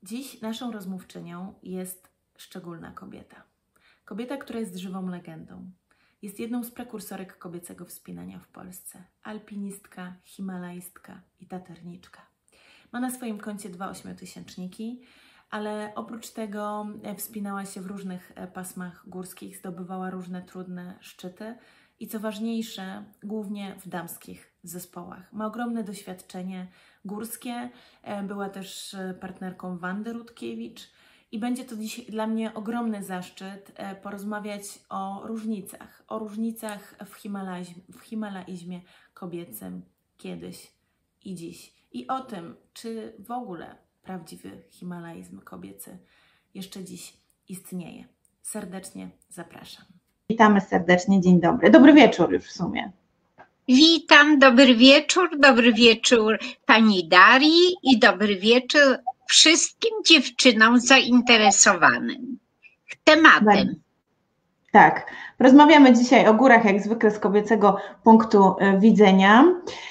Dziś naszą rozmówczynią jest szczególna kobieta. Kobieta, która jest żywą legendą. Jest jedną z prekursorek kobiecego wspinania w Polsce. Alpinistka, himalajstka i taterniczka. Ma na swoim koncie 2 ośmiotysięczniki, ale oprócz tego wspinała się w różnych pasmach górskich, zdobywała różne trudne szczyty i co ważniejsze, głównie w damskich zespołach. Ma ogromne doświadczenie górskie, była też partnerką Wandy Rutkiewicz i będzie to dziś dla mnie ogromny zaszczyt porozmawiać o różnicach w himalaizmie kobiecym kiedyś i dziś. I o tym, czy w ogóle prawdziwy himalaizm kobiecy jeszcze dziś istnieje. Serdecznie zapraszam. Witamy serdecznie, dzień dobry. Dobry wieczór już w sumie. Witam, dobry wieczór pani Darii i dobry wieczór wszystkim dziewczynom zainteresowanym tematem. Tak, rozmawiamy dzisiaj o górach jak zwykle z kobiecego punktu widzenia.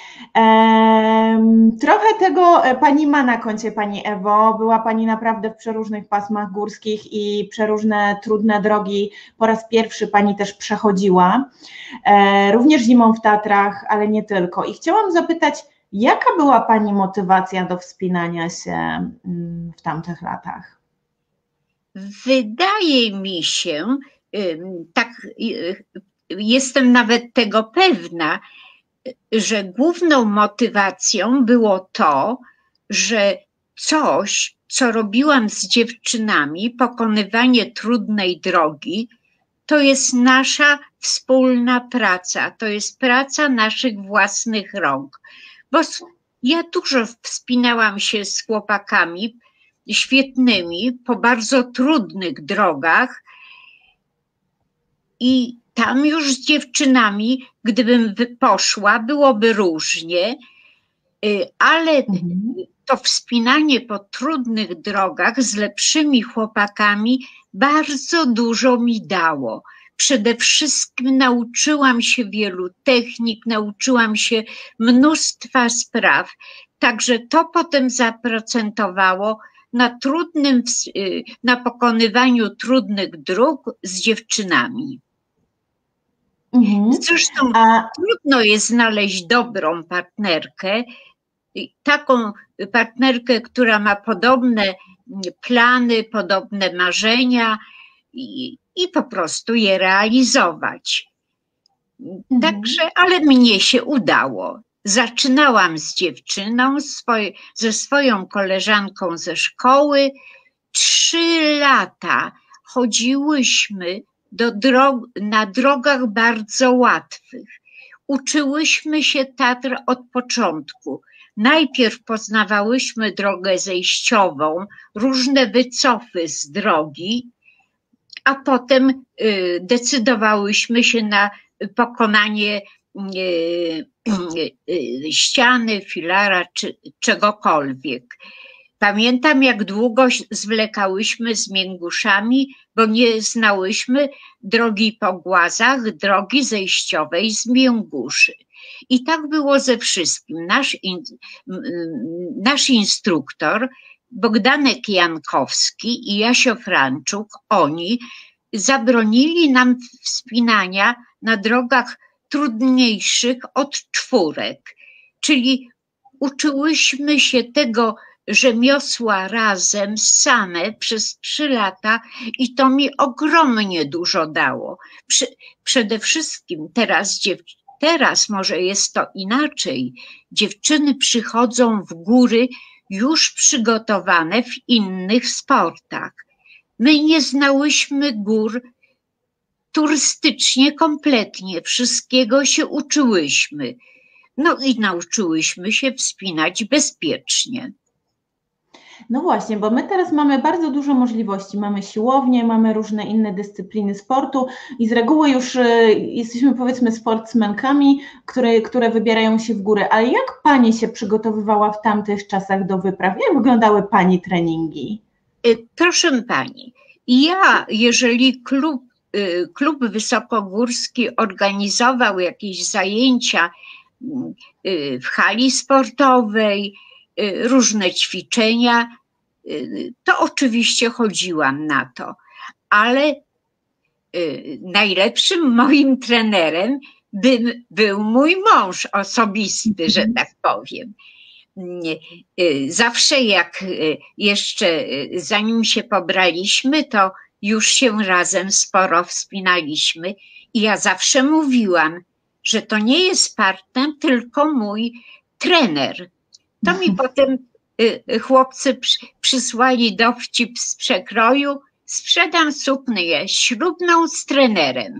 Trochę tego Pani ma na koncie, Pani Ewo. Była Pani naprawdę w przeróżnych pasmach górskich i przeróżne trudne drogi po raz pierwszy Pani też przechodziła. Również zimą w Tatrach, ale nie tylko. I chciałam zapytać, jaka była Pani motywacja do wspinania się w tamtych latach? Wydaje mi się, tak jestem nawet tego pewna, że główną motywacją było to, że coś, co robiłam z dziewczynami, pokonywanie trudnej drogi, to jest nasza wspólna praca, to jest praca naszych własnych rąk. Bo ja dużo wspinałam się z chłopakami świetnymi po bardzo trudnych drogach i tam już z dziewczynami, gdybym poszła, byłoby różnie, ale to wspinanie po trudnych drogach z lepszymi chłopakami bardzo dużo mi dało. Przede wszystkim nauczyłam się wielu technik, nauczyłam się mnóstwa spraw, także to potem zaprocentowało na pokonywaniu trudnych dróg z dziewczynami. Zresztą trudno jest znaleźć dobrą partnerkę, taką partnerkę, która ma podobne plany, podobne marzenia i po prostu je realizować. Także, ale mnie się udało. Zaczynałam z dziewczyną, ze swoją koleżanką ze szkoły. 3 lata chodziłyśmy na drogach bardzo łatwych. Uczyłyśmy się Tatr od początku. Najpierw poznawałyśmy drogę zejściową, różne wycofy z drogi, a potem decydowałyśmy się na pokonanie ściany, filara czy czegokolwiek. Pamiętam, jak długo zwlekałyśmy z Mięguszami, bo nie znałyśmy drogi po Głazach, drogi zejściowej z Mięguszy. I tak było ze wszystkim. Nasz instruktor, Bogdanek Jankowski i Jasio Franczuk, oni zabronili nam wspinania na drogach trudniejszych od czwórek. Czyli uczyłyśmy się tego rzemiosła razem, same przez 3 lata i to mi ogromnie dużo dało. Przede wszystkim teraz może jest to inaczej. Dziewczyny przychodzą w góry już przygotowane w innych sportach. My nie znałyśmy gór turystycznie kompletnie, wszystkiego się uczyłyśmy. No i nauczyłyśmy się wspinać bezpiecznie. No właśnie, bo my teraz mamy bardzo dużo możliwości. Mamy siłownię, mamy różne inne dyscypliny sportu i z reguły już jesteśmy, powiedzmy, sportsmenkami, które wybierają się w górę. Ale jak Pani się przygotowywała w tamtych czasach do wypraw? Jak wyglądały Pani treningi? Proszę Pani, jeżeli klub wysokogórski organizował jakieś zajęcia w hali sportowej, różne ćwiczenia, to oczywiście chodziłam na to, ale najlepszym moim trenerem był mój mąż osobisty, że tak powiem. Zawsze jak jeszcze zanim się pobraliśmy, to już się razem sporo wspinaliśmy i ja zawsze mówiłam, że to nie jest partner, tylko mój trener. To mi potem chłopcy przysłali dowcip z przekroju: sprzedam suknię ślubną z trenerem.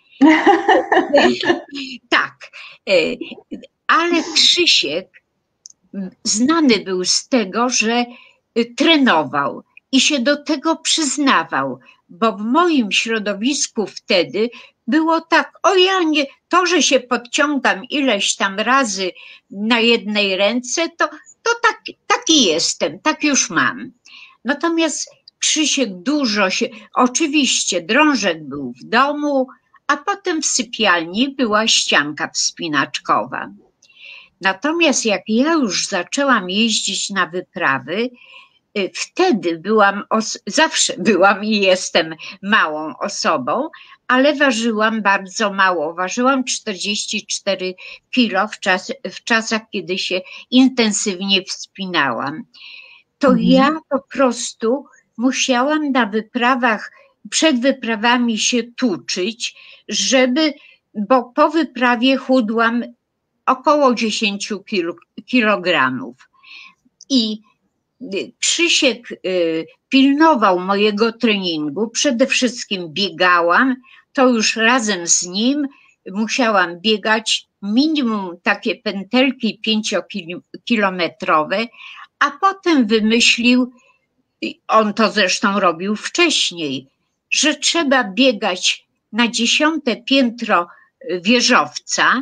Tak, ale Krzysiek znany był z tego, że trenował i się do tego przyznawał, bo w moim środowisku wtedy było tak: o ja nie, to, że się podciągam ileś tam razy na jednej ręce, to taki jestem, tak już mam. Natomiast Krzysiek dużo się, oczywiście drążek był w domu, a potem w sypialni była ścianka wspinaczkowa. Natomiast jak ja już zaczęłam jeździć na wyprawy, wtedy zawsze byłam i jestem małą osobą, ale ważyłam bardzo mało. Ważyłam 44 kilo w czasach, kiedy się intensywnie wspinałam. To ja po prostu musiałam na wyprawach, przed wyprawami się tuczyć, bo po wyprawie chudłam około 10 kilogramów. I Krzysiek pilnował mojego treningu. Przede wszystkim biegałam, to już razem z nim musiałam biegać minimum takie pętelki 5-kilometrowe, a potem wymyślił, on to zresztą robił wcześniej, że trzeba biegać na 10. piętro wieżowca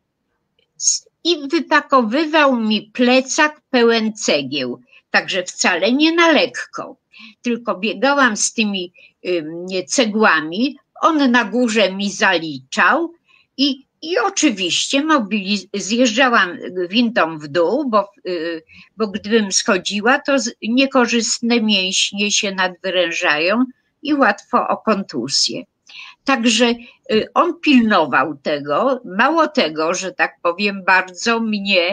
i wypakowywał mi plecak pełen cegieł. Także wcale nie na lekko, tylko biegałam z tymi cegłami, on na górze mi zaliczał i oczywiście zjeżdżałam windą w dół, bo gdybym schodziła, to niekorzystne mięśnie się nadwyrężają i łatwo o kontuzję. Także on pilnował tego, mało tego, że tak powiem, bardzo mnie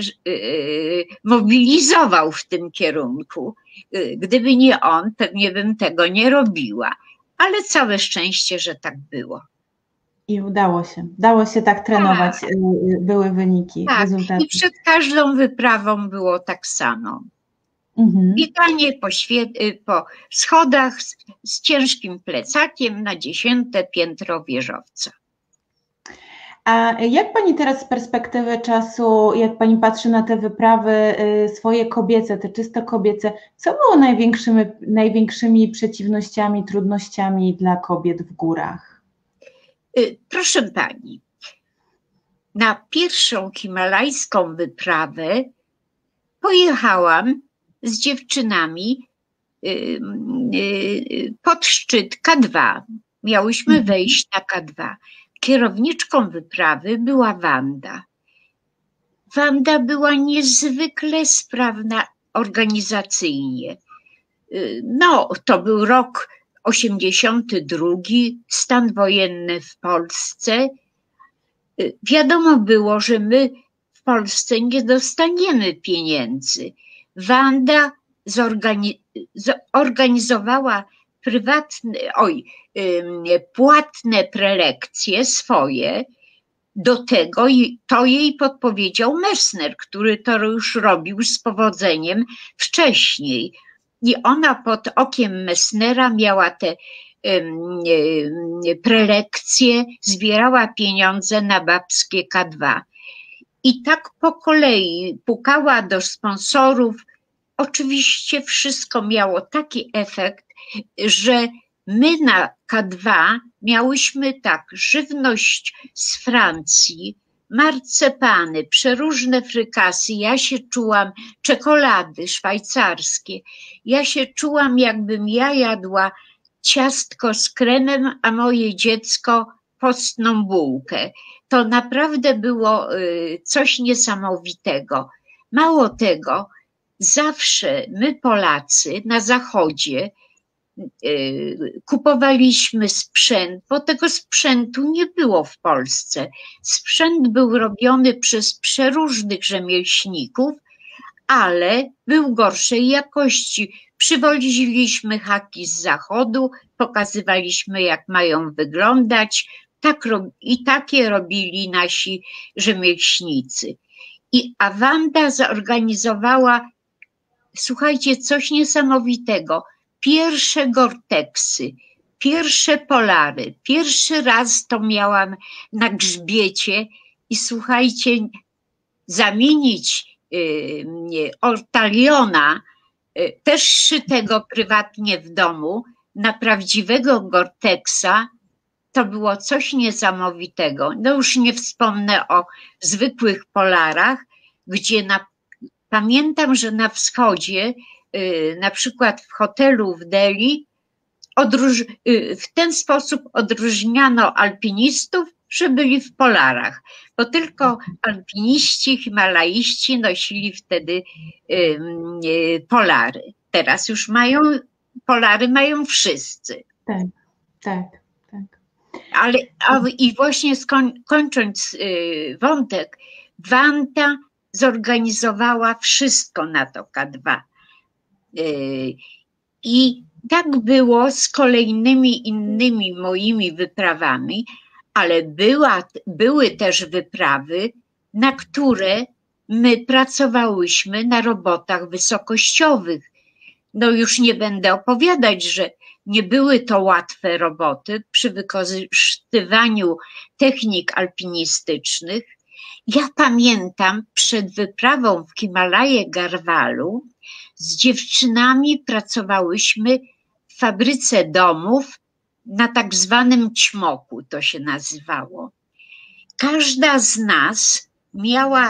mobilizował w tym kierunku. Gdyby nie on, pewnie bym tego nie robiła, ale całe szczęście, że tak było. I udało się tak trenować, były wyniki, rezultaty. I przed każdą wyprawą było tak samo. Bieganie po schodach z ciężkim plecakiem na 10. piętro wieżowca. A jak Pani teraz z perspektywy czasu, jak Pani patrzy na te wyprawy swoje kobiece, te czysto kobiece, co było największymi przeciwnościami, trudnościami dla kobiet w górach? Proszę Pani, na pierwszą himalajską wyprawę pojechałam z dziewczynami pod szczyt K2. Miałyśmy wejść na K2. Kierowniczką wyprawy była Wanda. Wanda była niezwykle sprawna organizacyjnie. No, to był rok 82, stan wojenny w Polsce. Wiadomo było, że my w Polsce nie dostaniemy pieniędzy. Wanda zorganizowała płatne prelekcje swoje. Do tego to jej podpowiedział Messner, który to już robił z powodzeniem wcześniej. I ona pod okiem Messnera miała te prelekcje, zbierała pieniądze na babskie K2. I tak po kolei pukała do sponsorów. Oczywiście wszystko miało taki efekt, że my na K2 miałyśmy tak, żywność z Francji, marcepany, przeróżne frykasy, ja się czułam, czekolady szwajcarskie, ja się czułam, jakbym ja jadła ciastko z kremem, a moje dziecko postną bułkę. To naprawdę było coś niesamowitego. Mało tego, zawsze my Polacy na Zachodzie kupowaliśmy sprzęt, bo tego sprzętu nie było w Polsce. Sprzęt był robiony przez przeróżnych rzemieślników, ale był gorszej jakości. Przywoziliśmy haki z Zachodu, pokazywaliśmy, jak mają wyglądać, i takie robili nasi rzemieślnicy. A Wanda zorganizowała, słuchajcie, coś niesamowitego. Pierwsze Gore-Texy, pierwsze Polary. Pierwszy raz to miałam na grzbiecie i słuchajcie, zamienić ortaliona, też szytego prywatnie w domu, na prawdziwego Gore-Texa, to było coś niesamowitego. No już nie wspomnę o zwykłych Polarach, gdzie pamiętam, że na wschodzie, na przykład w hotelu w Delhi, w ten sposób odróżniano alpinistów, że byli w Polarach, bo tylko alpiniści, himalaiści nosili wtedy Polary. Teraz już Polary mają wszyscy. Tak, tak. Ale i właśnie kończąc wątek, Wanda zorganizowała wszystko na to K2. I tak było z kolejnymi innymi moimi wyprawami, ale były też wyprawy, na które my pracowałyśmy na robotach wysokościowych. No już nie będę opowiadać, że nie były to łatwe roboty przy wykorzystywaniu technik alpinistycznych. Ja pamiętam, przed wyprawą w Himalaje Garhwalu z dziewczynami pracowałyśmy w fabryce domów na tak zwanym ćmoku, to się nazywało. Każda z nas miała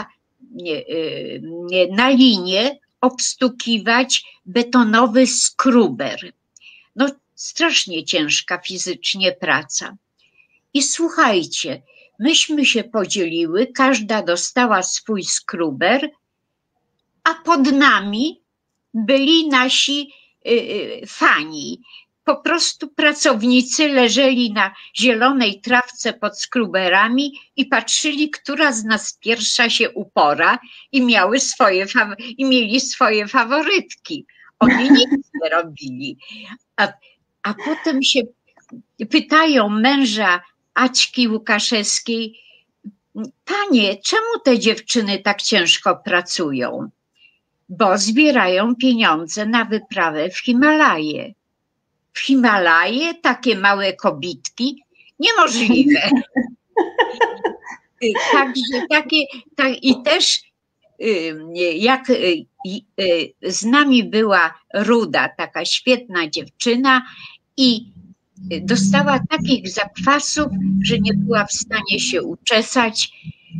na linię obstukiwać betonowy skruber. No strasznie ciężka fizycznie praca. I słuchajcie, myśmy się podzieliły, każda dostała swój skruber, a pod nami byli nasi fani. Po prostu pracownicy leżeli na zielonej trawce pod skruberami i patrzyli, która z nas pierwsza się upora i mieli swoje faworytki. Oni nic nie robili. A potem się pytają męża Aćki Łukaszewskiej: panie, czemu te dziewczyny tak ciężko pracują? Bo zbierają pieniądze na wyprawę w Himalaje. W Himalaje takie małe kobitki? Niemożliwe. Także i też jak z nami była Ruda, taka świetna dziewczyna, i dostała takich zakwasów, że nie była w stanie się uczesać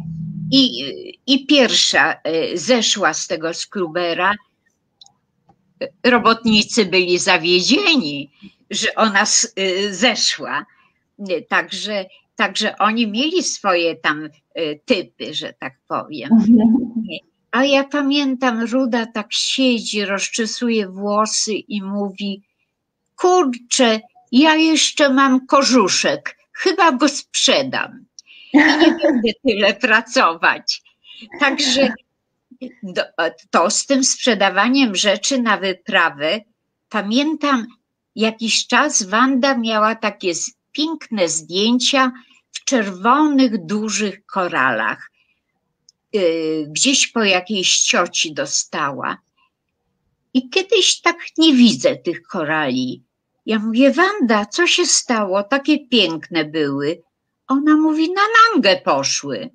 i pierwsza zeszła z tego skrubera. Robotnicy byli zawiedzieni, że ona zeszła. Także oni mieli swoje tam typy, że tak powiem. A ja pamiętam, Ruda tak siedzi, rozczesuje włosy i mówi: kurczę, ja jeszcze mam kożuszek, chyba go sprzedam i nie będę tyle pracować. Także to z tym sprzedawaniem rzeczy na wyprawę, pamiętam, jakiś czas Wanda miała takie piękne zdjęcia w czerwonych, dużych koralach. Gdzieś po jakiejś cioci dostała. I kiedyś tak nie widzę tych korali. Ja mówię: Wanda, co się stało? Takie piękne były. Ona mówi: na Nangę poszły.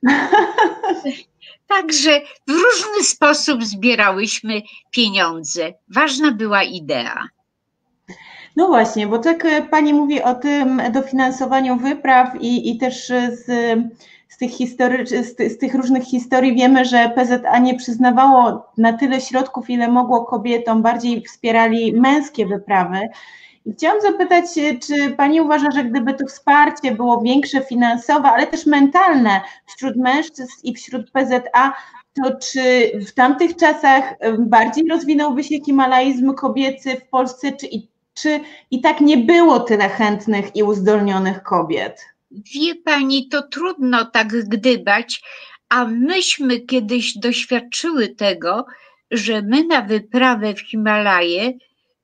Także w różny sposób zbierałyśmy pieniądze. Ważna była idea. No właśnie, bo tak pani mówi o tym dofinansowaniu wypraw i też z tych różnych historii wiemy, że PZA nie przyznawało na tyle środków, ile mogło kobietom, bardziej wspierali męskie wyprawy. I chciałam zapytać, czy pani uważa, że gdyby to wsparcie było większe finansowe, ale też mentalne wśród mężczyzn i wśród PZA, To czy w tamtych czasach bardziej rozwinąłby się himalaizm kobiecy w Polsce, czy i tak nie było tyle chętnych i uzdolnionych kobiet? Wie pani, to trudno tak gdybać, a myśmy kiedyś doświadczyły tego, że my na wyprawę w Himalaje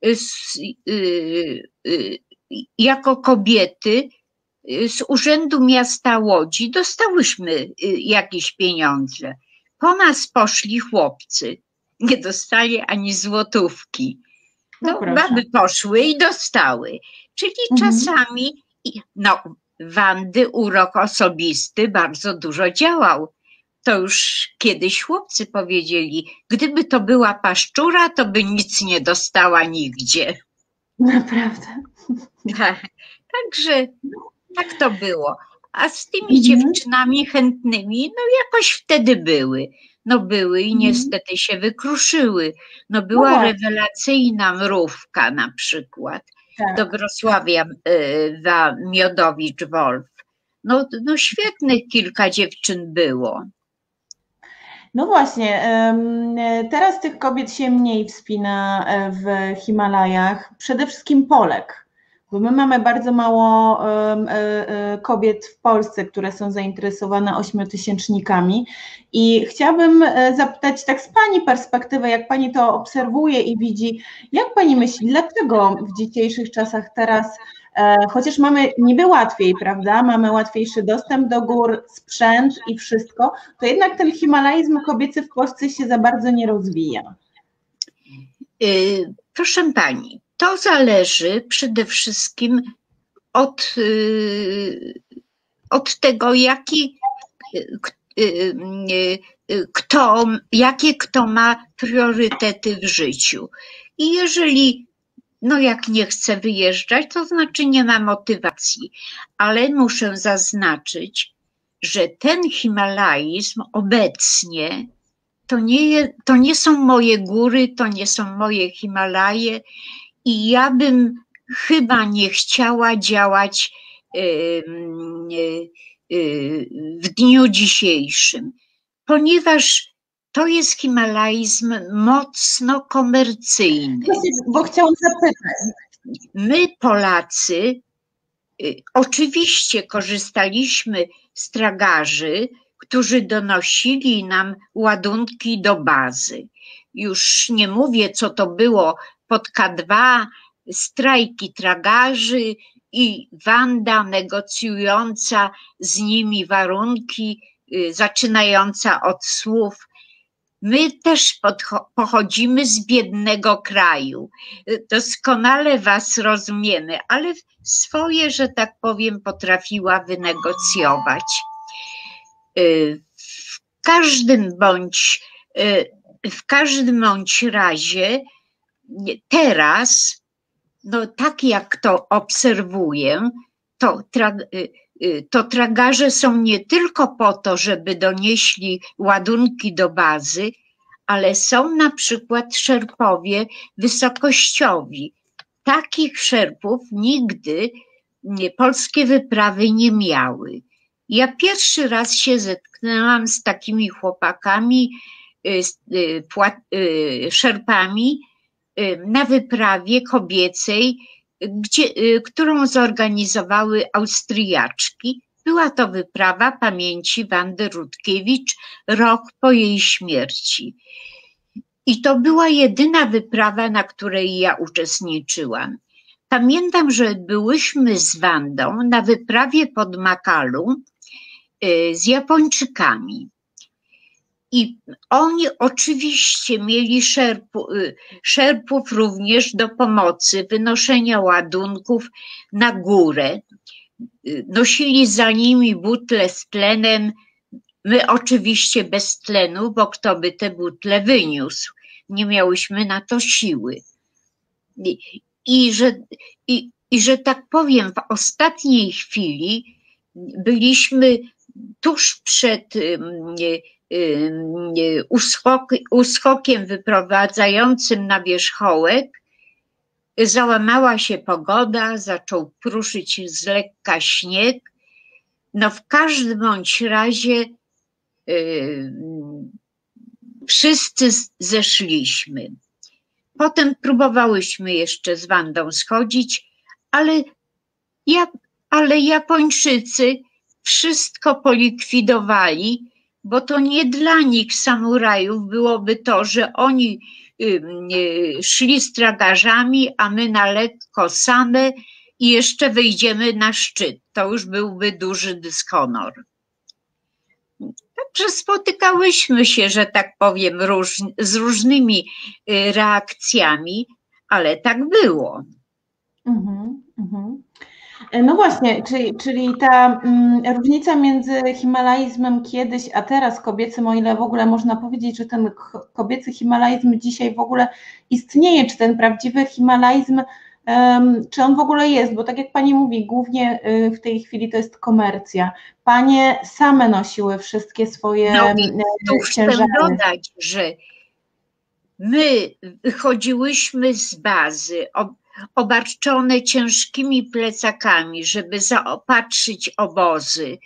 jako kobiety z Urzędu Miasta Łodzi dostałyśmy jakieś pieniądze. Po nas poszli chłopcy, nie dostali ani złotówki. No, baby poszły i dostały. Czyli czasami, no, Wandy urok osobisty bardzo dużo działał. To już kiedyś chłopcy powiedzieli, gdyby to była paszczura, to by nic nie dostała nigdzie. Naprawdę. Także tak to było. A z tymi dziewczynami chętnymi, no jakoś wtedy były. No były i niestety się wykruszyły. No była rewelacyjna Mrówka na przykład. Tak. Do Wrocławia Miodowicz-Wolf. No świetnych kilka dziewczyn było. No właśnie, teraz tych kobiet się mniej wspina w Himalajach, przede wszystkim Polek, bo my mamy bardzo mało kobiet w Polsce, które są zainteresowane 8-tysięcznikami i chciałabym zapytać tak z Pani perspektywy, jak Pani to obserwuje i widzi, jak Pani myśli, dlaczego w dzisiejszych czasach teraz, chociaż mamy niby łatwiej, prawda, mamy łatwiejszy dostęp do gór, sprzęt i wszystko, to jednak ten himalaizm kobiecy w Polsce się za bardzo nie rozwija? Proszę Pani, to zależy przede wszystkim od tego, jakie kto ma priorytety w życiu. I jeżeli, no jak nie chce wyjeżdżać, to znaczy nie ma motywacji. Ale muszę zaznaczyć, że ten himalaizm obecnie to nie są moje góry, to nie są moje Himalaje i ja bym chyba nie chciała działać w dniu dzisiejszym, ponieważ to jest himalaizm mocno komercyjny. Bo chciałam zapytać. My Polacy oczywiście korzystaliśmy z tragarzy, którzy donosili nam ładunki do bazy. Już nie mówię, co to było pod K2, strajki tragarzy i Wanda negocjująca z nimi warunki, zaczynająca od słów: my też pochodzimy z biednego kraju, doskonale was rozumiemy, ale swoje, że tak powiem, potrafiła wynegocjować. W każdym bądź razie teraz, no tak jak to obserwuję, to tragarze są nie tylko po to, żeby donieśli ładunki do bazy, ale są na przykład szerpowie wysokościowi. Takich szerpów nigdy polskie wyprawy nie miały. Ja pierwszy raz się zetknęłam z takimi chłopakami, szerpami na wyprawie kobiecej, którą zorganizowały Austriaczki. Była to wyprawa pamięci Wandy Rutkiewicz rok po jej śmierci. I to była jedyna wyprawa, na której ja uczestniczyłam. Pamiętam, że byłyśmy z Wandą na wyprawie pod Makalu z Japończykami. I oni oczywiście mieli szerpów również do pomocy, wynoszenia ładunków na górę. Nosili za nimi butle z tlenem. My oczywiście bez tlenu, bo kto by te butle wyniósł? Nie miałyśmy na to siły. I że tak powiem, w ostatniej chwili byliśmy tuż przed uskokiem wyprowadzającym na wierzchołek. Załamała się pogoda, zaczął kruszyć z lekka śnieg. No w każdym bądź razie wszyscy zeszliśmy. Potem próbowałyśmy jeszcze z Wandą schodzić, ale Japończycy wszystko polikwidowali, bo to nie dla nich, samurajów, byłoby to, że oni szli z tragarzami, a my na lekko same i jeszcze wyjdziemy na szczyt. To już byłby duży dyshonor. Także spotykałyśmy się, że tak powiem, z różnymi reakcjami, ale tak było. No właśnie, czyli ta różnica między himalaizmem kiedyś, a teraz kobiecym, o ile w ogóle można powiedzieć, że ten kobiecy himalaizm dzisiaj w ogóle istnieje, czy ten prawdziwy himalaizm, czy on w ogóle jest, bo tak jak Pani mówi, głównie w tej chwili to jest komercja. Panie same nosiły wszystkie swoje ciężary. Chcę dodać, że my wychodziłyśmy z bazy obarczone ciężkimi plecakami, żeby zaopatrzyć obozy,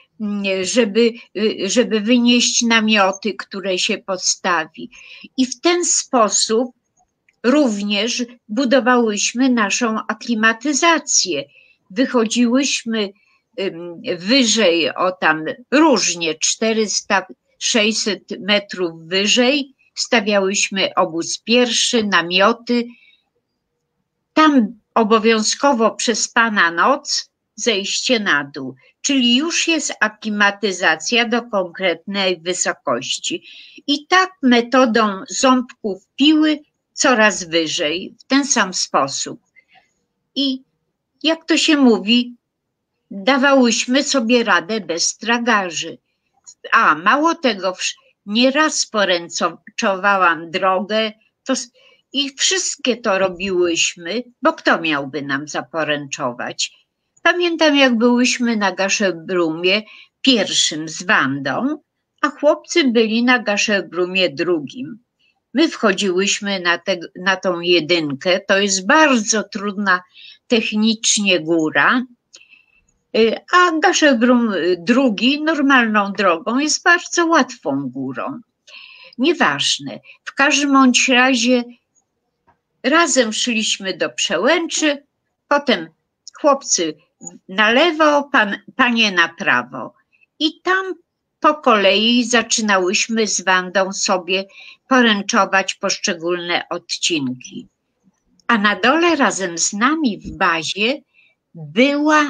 żeby wynieść namioty, które się postawi. I w ten sposób również budowałyśmy naszą aklimatyzację. Wychodziłyśmy wyżej, o tam różnie, 400-600 metrów wyżej, stawiałyśmy obóz pierwszy, namioty. Tam obowiązkowo przespana noc, zejście na dół, czyli już jest aklimatyzacja do konkretnej wysokości. I tak metodą ząbków piły coraz wyżej, w ten sam sposób. I jak to się mówi, dawałyśmy sobie radę bez tragarzy. A mało tego, nieraz poręczowałam drogę, i wszystkie to robiłyśmy, bo kto miałby nam zaporęczować? Pamiętam, jak byłyśmy na Gaszelbrumie pierwszym z Wandą, a chłopcy byli na Gaszelbrumie drugim. My wchodziłyśmy na tą jedynkę, to jest bardzo trudna technicznie góra, a Gaszelbrum drugi normalną drogą jest bardzo łatwą górą. Nieważne, w każdym bądź razie razem szliśmy do Przełęczy, potem chłopcy na lewo, panie na prawo. I tam po kolei zaczynałyśmy z Wandą sobie poręczować poszczególne odcinki. A na dole razem z nami w bazie była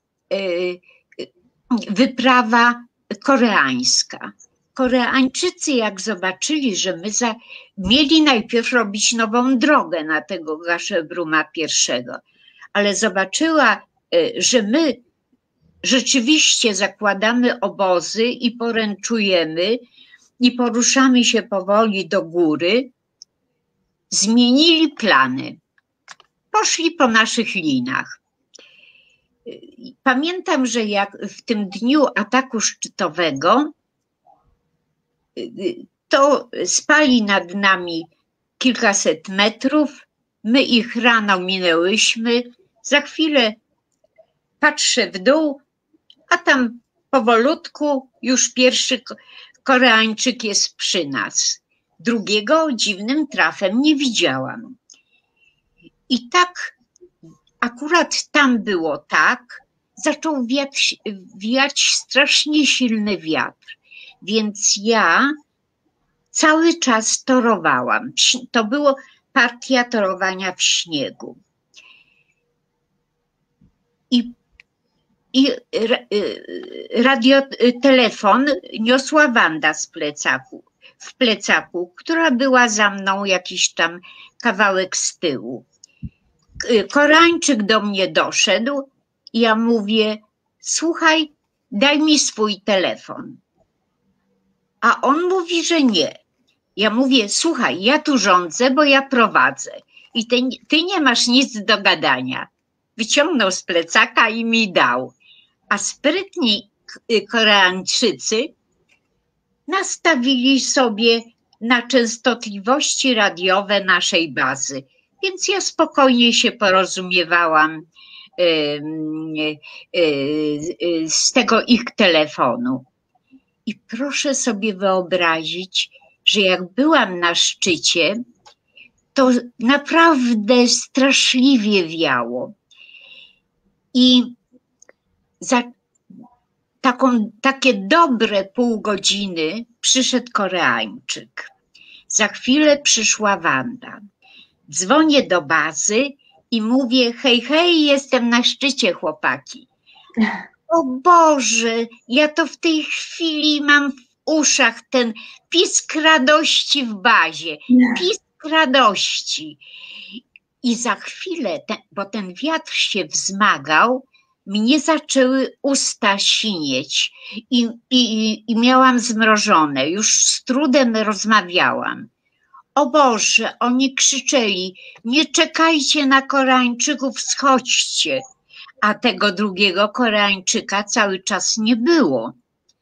wyprawa koreańska. Koreańczycy, jak zobaczyli, że my mieli najpierw robić nową drogę na tego Gaszelbruma pierwszego, ale zobaczyła, że my rzeczywiście zakładamy obozy i poręczujemy i poruszamy się powoli do góry, zmienili plany. Poszli po naszych linach. Pamiętam, że jak w tym dniu ataku szczytowego, to spali nad nami kilkaset metrów, my ich rano minęłyśmy, za chwilę patrzę w dół, a tam powolutku już pierwszy Koreańczyk jest przy nas. Drugiego dziwnym trafem nie widziałam. I tak akurat tam było tak, zaczął wiać strasznie silny wiatr, więc ja cały czas torowałam. To było partia torowania w śniegu. I radiotelefon niosła Wanda w plecaku, która była za mną jakiś tam kawałek z tyłu. Koreańczyk do mnie doszedł i ja mówię: słuchaj, daj mi swój telefon. A on mówi, że nie. Ja mówię: słuchaj, ja tu rządzę, bo ja prowadzę i ty nie masz nic do gadania. Wyciągnął z plecaka i mi dał. A sprytni Koreańczycy nastawili sobie na częstotliwości radiowe naszej bazy. Więc ja spokojnie się porozumiewałam z tego ich telefonu. I proszę sobie wyobrazić, że jak byłam na szczycie, to naprawdę straszliwie wiało. I za takie dobre pół godziny przyszedł Koreańczyk. Za chwilę przyszła Wanda. Dzwonię do bazy i mówię: hej, hej, jestem na szczycie, chłopaki. O Boże, ja to w tej chwili mam w uszach ten pisk radości w bazie. Pisk radości. I za chwilę, bo ten wiatr się wzmagał, mnie zaczęły usta sinieć i miałam zmrożone. Już z trudem rozmawiałam. O Boże, oni krzyczeli: nie czekajcie na Koreańczyków, schodźcie. A tego drugiego Koreańczyka cały czas nie było.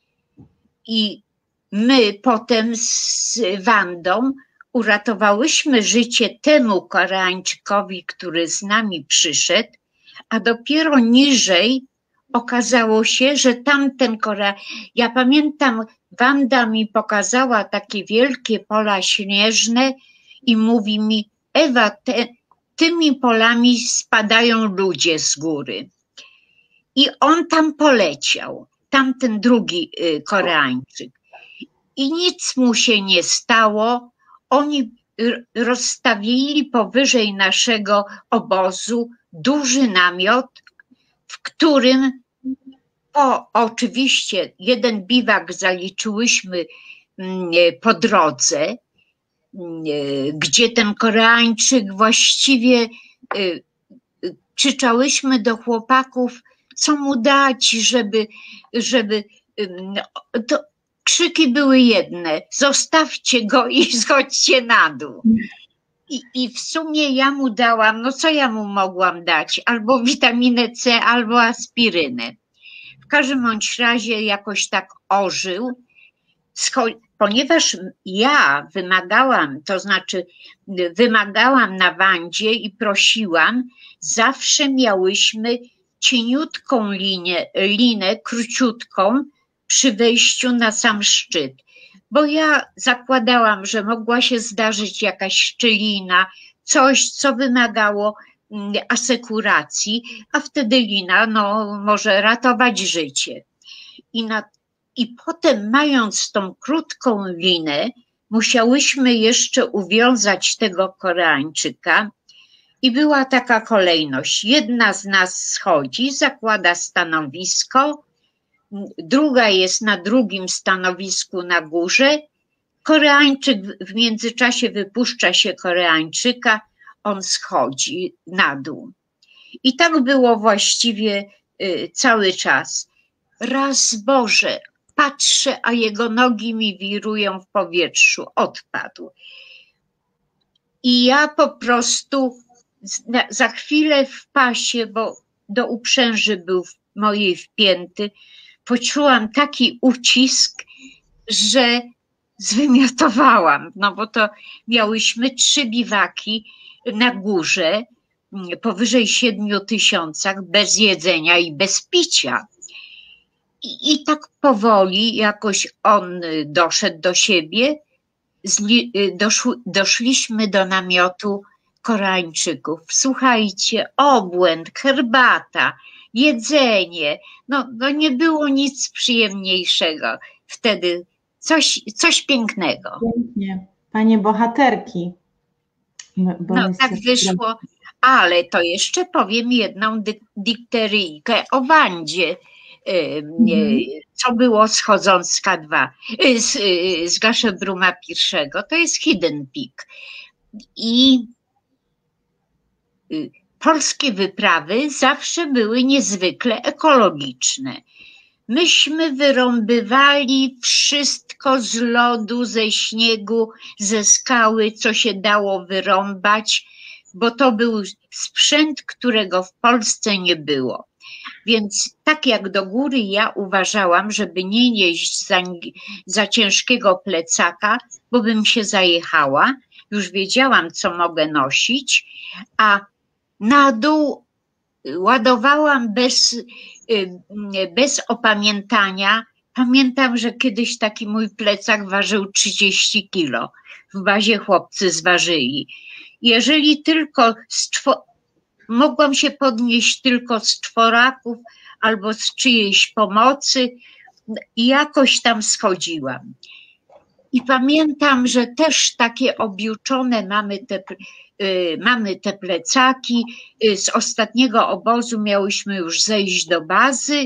I my potem z Wandą uratowałyśmy życie temu Koreańczykowi, który z nami przyszedł, a dopiero niżej okazało się, że tamten ja pamiętam, Wanda mi pokazała takie wielkie pola śnieżne i mówi mi: Ewa, tymi polami spadają ludzie z góry. I on tam poleciał, tamten drugi Koreańczyk. I nic mu się nie stało. Oni rozstawili powyżej naszego obozu duży namiot, w którym oczywiście jeden biwak zaliczyłyśmy po drodze, gdzie ten Koreańczyk właściwie krzyczałyśmy do chłopaków, co mu dać, żeby to krzyki były jedne: zostawcie go i schodźcie na dół. I w sumie ja mu dałam, no co ja mu mogłam dać? Albo witaminę C, albo aspirynę. W każdym bądź razie jakoś tak ożył, ponieważ ja wymagałam, to znaczy wymagałam na Wandzie i prosiłam, zawsze miałyśmy cieniutką linę, króciutką przy wejściu na sam szczyt. Bo ja zakładałam, że mogła się zdarzyć jakaś szczelina, coś, co wymagało asekuracji, a wtedy lina może ratować życie. I potem, mając tą krótką linę, musiałyśmy jeszcze uwiązać tego Koreańczyka i była taka kolejność. Jedna z nas schodzi, zakłada stanowisko, druga jest na drugim stanowisku na górze. Koreańczyk w międzyczasie wypuszcza się Koreańczyka, on schodzi na dół. I tak było właściwie cały czas. Raz, Boże, patrzę, a jego nogi mi wirują w powietrzu, odpadł. I ja po prostu za chwilę w pasie, bo do uprzęży był mojej wpięty, poczułam taki ucisk, że zwymiotowałam, bo to miałyśmy 3 biwaki na górze, powyżej 7000, bez jedzenia i bez picia. I tak powoli jakoś on doszedł do siebie, doszliśmy do namiotu Koreańczyków. Słuchajcie, obłęd, herbata, jedzenie, no nie było nic przyjemniejszego. Wtedy coś pięknego. Pięknie. Panie bohaterki. Tak wyszło, ale to jeszcze powiem jedną dykteryjkę o Wandzie, co było z Chodzącka 2, z Gashebruma I, to jest Hidden Peak. I polskie wyprawy zawsze były niezwykle ekologiczne. Myśmy wyrąbywali wszystko z lodu, ze śniegu, ze skały, co się dało wyrąbać, bo to był sprzęt, którego w Polsce nie było. Więc tak jak do góry ja uważałam, żeby nie nieść za ciężkiego plecaka, bo bym się zajechała. Już wiedziałam, co mogę nosić, a na dół ładowałam bez opamiętania. Pamiętam, że kiedyś taki mój plecak ważył 30 kilo. W bazie chłopcy zważyli. Jeżeli tylko mogłam się podnieść tylko z czworaków albo z czyjejś pomocy i jakoś tam schodziłam. I pamiętam, że też takie objuczone mamy te plecaki. Z ostatniego obozu miałyśmy już zejść do bazy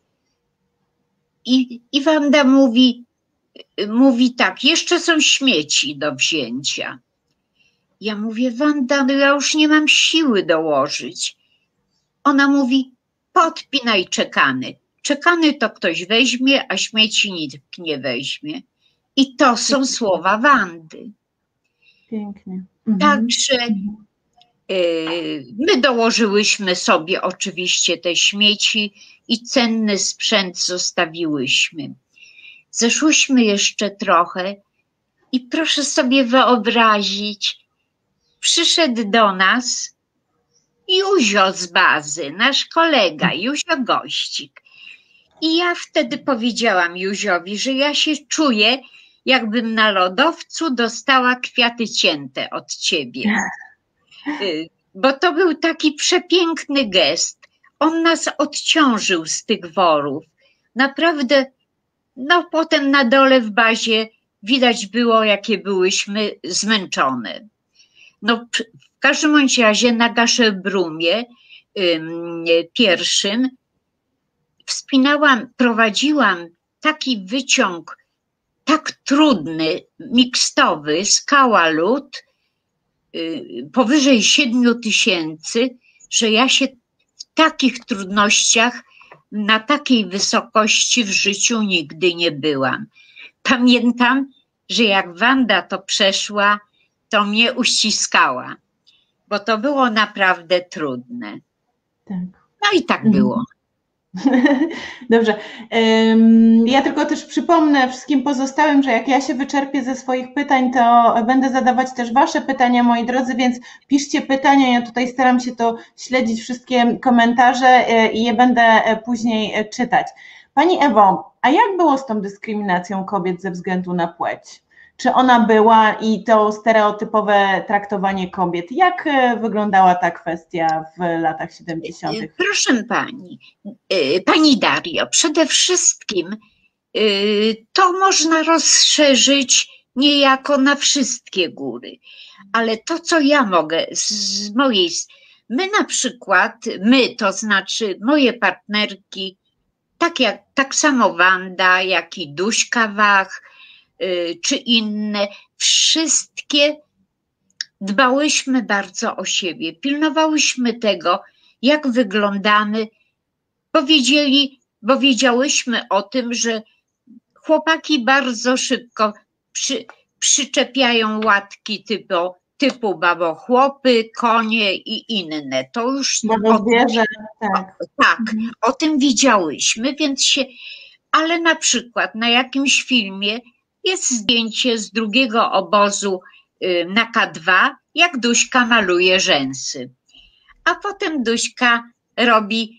i Wanda mówi tak, jeszcze są śmieci do wzięcia. Ja mówię, Wanda, no ja już nie mam siły dołożyć. Ona mówi, podpinaj czekany. Czekany to ktoś weźmie, a śmieci nikt nie weźmie. I to są słowa Wandy. Pięknie. Także my dołożyłyśmy sobie oczywiście te śmieci i cenny sprzęt zostawiłyśmy. Zeszłyśmy jeszcze trochę i proszę sobie wyobrazić, przyszedł do nas Józio z bazy, nasz kolega, Józio Gościk. I ja wtedy powiedziałam Józiowi, że ja się czuję, jakbym na lodowcu dostała kwiaty cięte od ciebie. Bo to był taki przepiękny gest. On nas odciążył z tych worów. Naprawdę, no potem na dole w bazie widać było, jakie byłyśmy zmęczone. No w każdym bądź razie na Gaszelbrumie pierwszym prowadziłam taki wyciąg tak trudny, mikstowy, skała lód, powyżej 7000, że ja się w takich trudnościach na takiej wysokości w życiu nigdy nie byłam. Pamiętam, że jak Wanda to przeszła, to mnie uściskała, bo to było naprawdę trudne. Tak. No i tak było. Dobrze. Ja tylko też przypomnę wszystkim pozostałym, że jak ja się wyczerpię ze swoich pytań, to będę zadawać też Wasze pytania, moi drodzy, więc piszcie pytania. Ja tutaj staram się to śledzić, wszystkie komentarze i je będę później czytać. Pani Ewo, a jak było z tą dyskryminacją kobiet ze względu na płeć? Czy ona była i to stereotypowe traktowanie kobiet? Jak wyglądała ta kwestia w latach 70.? Proszę pani Dario, przede wszystkim to można rozszerzyć niejako na wszystkie góry, ale to, co ja mogę z mojej, my na przykład, to znaczy moje partnerki, tak samo Wanda, jak i Duśka Wach, czy inne, wszystkie dbałyśmy bardzo o siebie, pilnowałyśmy tego, jak wyglądamy, bo wiedziałyśmy o tym, że chłopaki bardzo szybko przyczepiają łatki typu babochłopy, konie i inne. To już o tym wiedziałyśmy, więc ale na przykład na jakimś filmie jest zdjęcie z drugiego obozu na K2, jak Duśka maluje rzęsy. A potem Duśka robi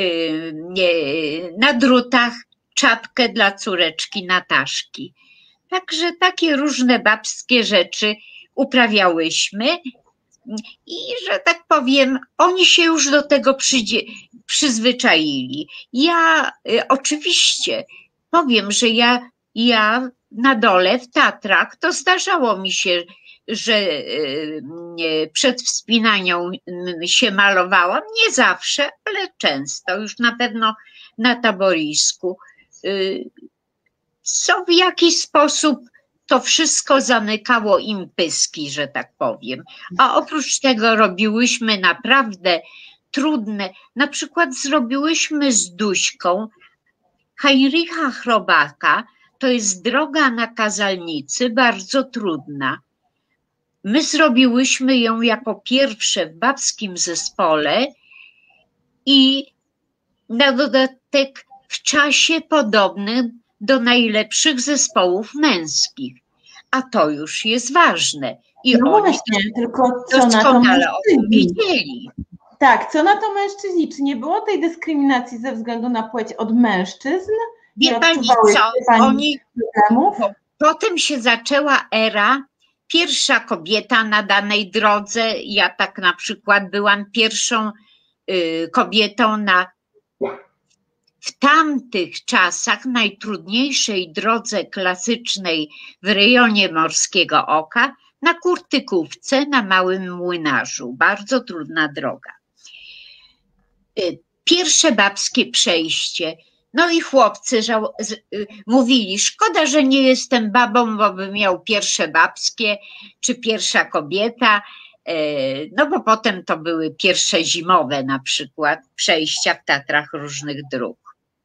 na drutach czapkę dla córeczki Nataszki. Także takie różne babskie rzeczy uprawiałyśmy i, że tak powiem, oni się już do tego przyzwyczaili. Ja oczywiście powiem, że ja na dole w Tatrach to zdarzało mi się, że przed wspinanią się malowałam, nie zawsze, ale często, już na pewno na taborisku. Co w jakiś sposób to wszystko zamykało im pyski, że tak powiem. A oprócz tego robiłyśmy naprawdę trudne, na przykład zrobiłyśmy z Duśką Heinricha Chrobaka, to jest droga na Kazalnicy, bardzo trudna. My zrobiłyśmy ją jako pierwsze w babskim zespole i na dodatek w czasie podobnym do najlepszych zespołów męskich. A to już jest ważne. I no oni właśnie, tylko co na to wiedzieli. Tak, co na to mężczyźni? Czy nie było tej dyskryminacji ze względu na płeć od mężczyzn? Wie pani co, oni, potem się zaczęła era, pierwsza kobieta na danej drodze, ja tak na przykład byłam pierwszą kobietą w tamtych czasach najtrudniejszej drodze klasycznej w rejonie Morskiego Oka, na Kurtykówce, na Małym Młynarzu. Bardzo trudna droga. Pierwsze babskie przejście. No i chłopcy mówili, szkoda, że nie jestem babą, bo bym miał pierwsze babskie, czy pierwsza kobieta. No bo potem to były pierwsze zimowe na przykład przejścia w Tatrach różnych dróg.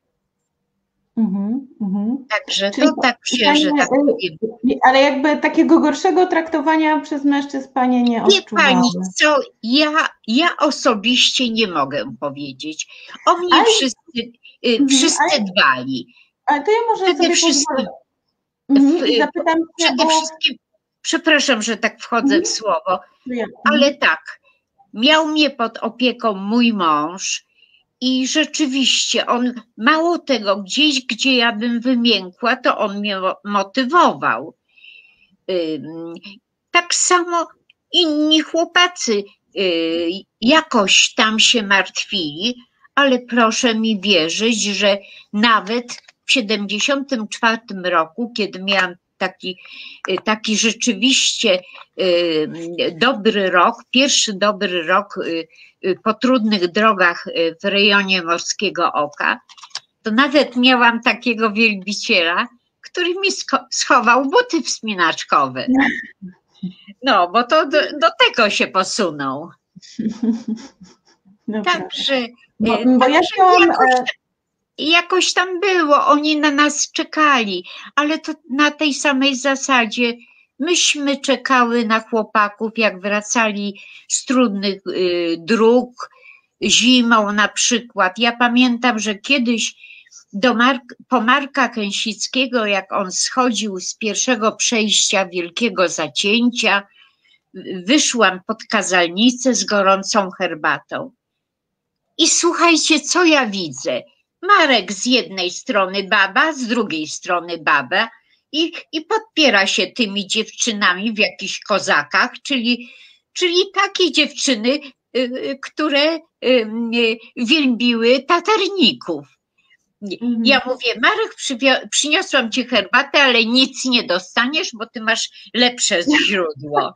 Także czyli to tak się, że tak powiem. Ale jakby takiego gorszego traktowania przez mężczyzn panie nie odczuwały. Wie pani co, ja osobiście nie mogę powiedzieć. O mnie wszyscy dbali. Ale to ja może sobie zapytam przede wszystkim, przepraszam, że tak wchodzę w słowo, ale tak, miał mnie pod opieką mój mąż i rzeczywiście on, mało tego, gdzieś, gdzie ja bym wymiękła, to on mnie motywował. Tak samo inni chłopacy jakoś tam się martwili, ale proszę mi wierzyć, że nawet w 1974 roku, kiedy miałam taki rzeczywiście dobry rok, pierwszy dobry rok po trudnych drogach w rejonie Morskiego Oka, to nawet miałam takiego wielbiciela, który mi schował buty wspinaczkowe. No, bo to do tego się posunął. No także bo ja chciałam... jakoś tam było, oni na nas czekali, ale to na tej samej zasadzie myśmy czekały na chłopaków, jak wracali z trudnych dróg, zimą na przykład. Ja pamiętam, że kiedyś po Marka Kęsickiego, jak on schodził z pierwszego przejścia Wielkiego Zacięcia, wyszłam pod kazalnicę z gorącą herbatą. I słuchajcie, co ja widzę? Marek z jednej strony baba, z drugiej strony baba i podpiera się tymi dziewczynami w jakichś kozakach, czyli takie dziewczyny, które wielbiły tatarników. Ja mówię, Marek, przyniosłam ci herbatę, ale nic nie dostaniesz, bo ty masz lepsze źródło.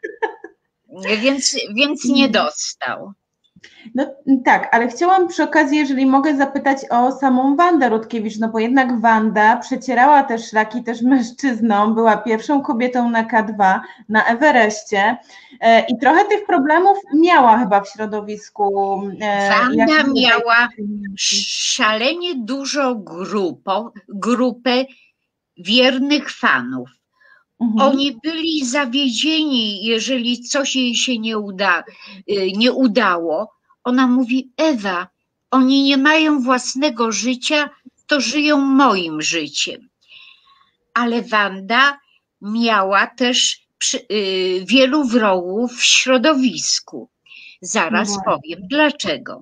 Więc nie dostał. No tak, ale chciałam przy okazji, jeżeli mogę zapytać o samą Wandę Rutkiewicz, no bo jednak Wanda przecierała te szlaki też mężczyzną, była pierwszą kobietą na K2, na Everestie i trochę tych problemów miała chyba w środowisku. Wanda miała szalenie dużo grupę wiernych fanów. Oni byli zawiedzieni, jeżeli coś jej się nie udało. Ona mówi, Ewa, oni nie mają własnego życia, to żyją moim życiem. Ale Wanda miała też wielu wrogów w środowisku. Zaraz powiem dlaczego.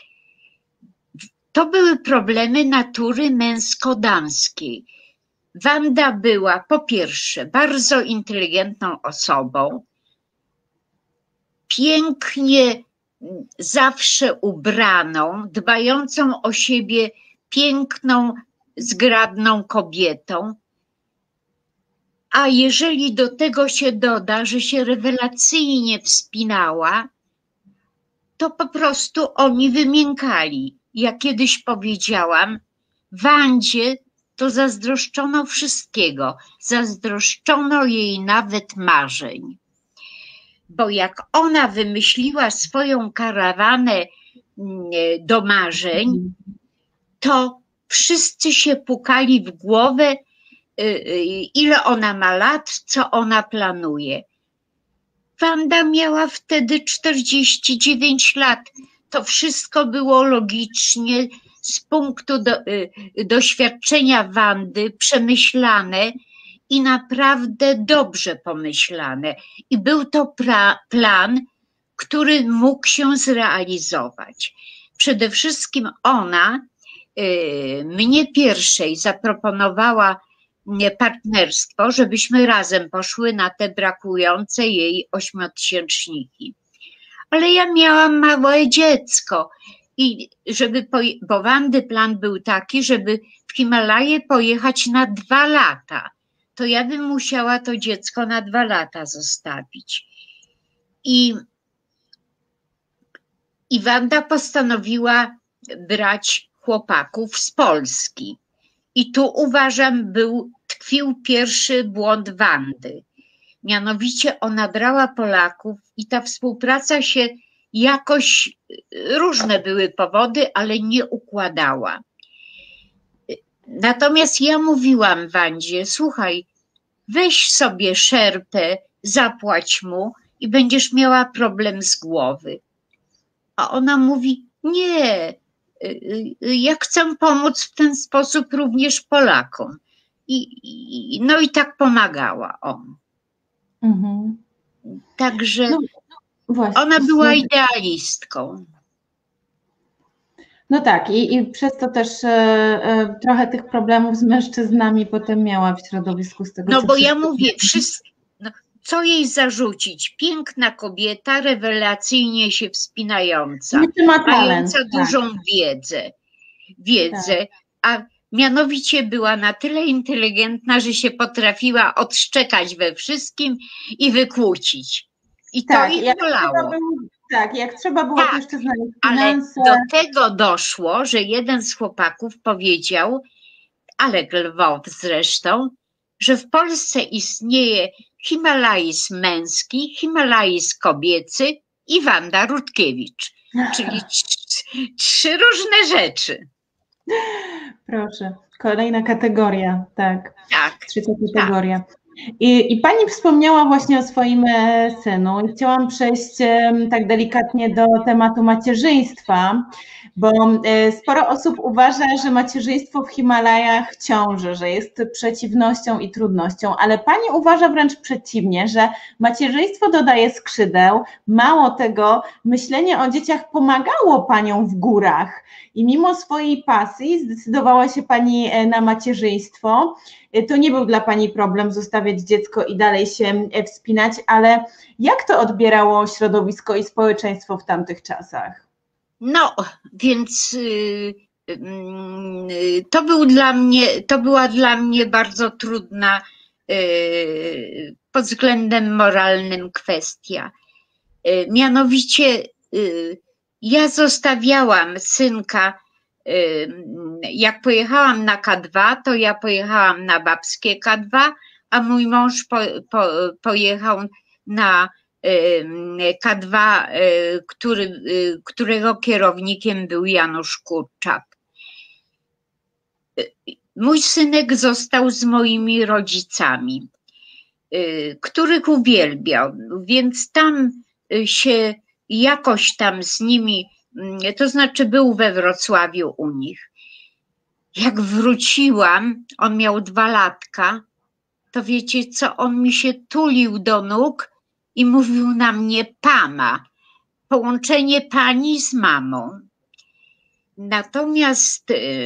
To były problemy natury męsko-damskiej. Wanda była po pierwsze bardzo inteligentną osobą, pięknie zawsze ubraną, dbającą o siebie, piękną, zgrabną kobietą. A jeżeli do tego się doda, że się rewelacyjnie wspinała, to po prostu oni wymiękali. Ja kiedyś powiedziałam, Wandzie to zazdroszczono wszystkiego, zazdroszczono jej nawet marzeń. Bo jak ona wymyśliła swoją karawanę do marzeń, to wszyscy się pukali w głowę, ile ona ma lat, co ona planuje. Wanda miała wtedy 49 lat. To wszystko było logicznie z punktu doświadczenia Wandy przemyślane i naprawdę dobrze pomyślane. I był to plan, który mógł się zrealizować. Przede wszystkim ona mnie pierwszej zaproponowała partnerstwo, żebyśmy razem poszły na te brakujące jej 8-tysięczniki. Ale ja miałam małe dziecko i bo Wandy plan był taki, żeby w Himalaje pojechać na 2 lata. To ja bym musiała to dziecko na 2 lata zostawić. I Wanda postanowiła brać chłopaków z Polski. I tu uważam, tkwił pierwszy błąd Wandy. Mianowicie ona brała Polaków i ta współpraca się jakoś, różne były powody, ale nie układała. Natomiast ja mówiłam Wandzie, słuchaj, weź sobie szerpę, zapłać mu i będziesz miała problem z głowy. A ona mówi, nie, ja chcę pomóc w ten sposób również Polakom. No i tak pomagała on. Mhm. Także właśnie, ona była idealistką. No tak, i przez to też trochę tych problemów z mężczyznami potem miała w środowisku z tego. No bo ja mówię, co jej zarzucić? Piękna kobieta, rewelacyjnie się wspinająca, mająca dużą wiedzę, a mianowicie była na tyle inteligentna, że się potrafiła odszczekać we wszystkim i wykłócić. I to ich bolało. Tak, jak trzeba było to jeszcze znaleźć finanse. Ale do tego doszło, że jeden z chłopaków powiedział, Alek Lwow zresztą, że w Polsce istnieje Himalajzm męski, Himalajzm kobiecy i Wanda Rutkiewicz, czyli 3 różne rzeczy. Proszę, kolejna kategoria, tak. Tak. 3. kategoria. Tak. I pani wspomniała właśnie o swoim synu i chciałam przejść tak delikatnie do tematu macierzyństwa, bo sporo osób uważa, że macierzyństwo w Himalajach ciąży, że jest przeciwnością i trudnością, ale pani uważa wręcz przeciwnie, że macierzyństwo dodaje skrzydeł. Mało tego, myślenie o dzieciach pomagało paniom w górach i mimo swojej pasji zdecydowała się pani na macierzyństwo. To nie był dla pani problem zostawiać dziecko i dalej się wspinać, ale jak to odbierało środowisko i społeczeństwo w tamtych czasach? No, więc to była dla mnie bardzo trudna pod względem moralnym kwestia. Mianowicie ja zostawiałam synka, jak pojechałam na K2, to ja pojechałam na babskie K2, a mój mąż pojechał na K2, którego kierownikiem był Janusz Kurczak. Mój synek został z moimi rodzicami, których uwielbiał, więc tam się jakoś tam z nimi, to znaczy był we Wrocławiu u nich. Jak wróciłam, on miał 2 latka, to wiecie co, on mi się tulił do nóg i mówił na mnie Pama, połączenie pani z mamą. Natomiast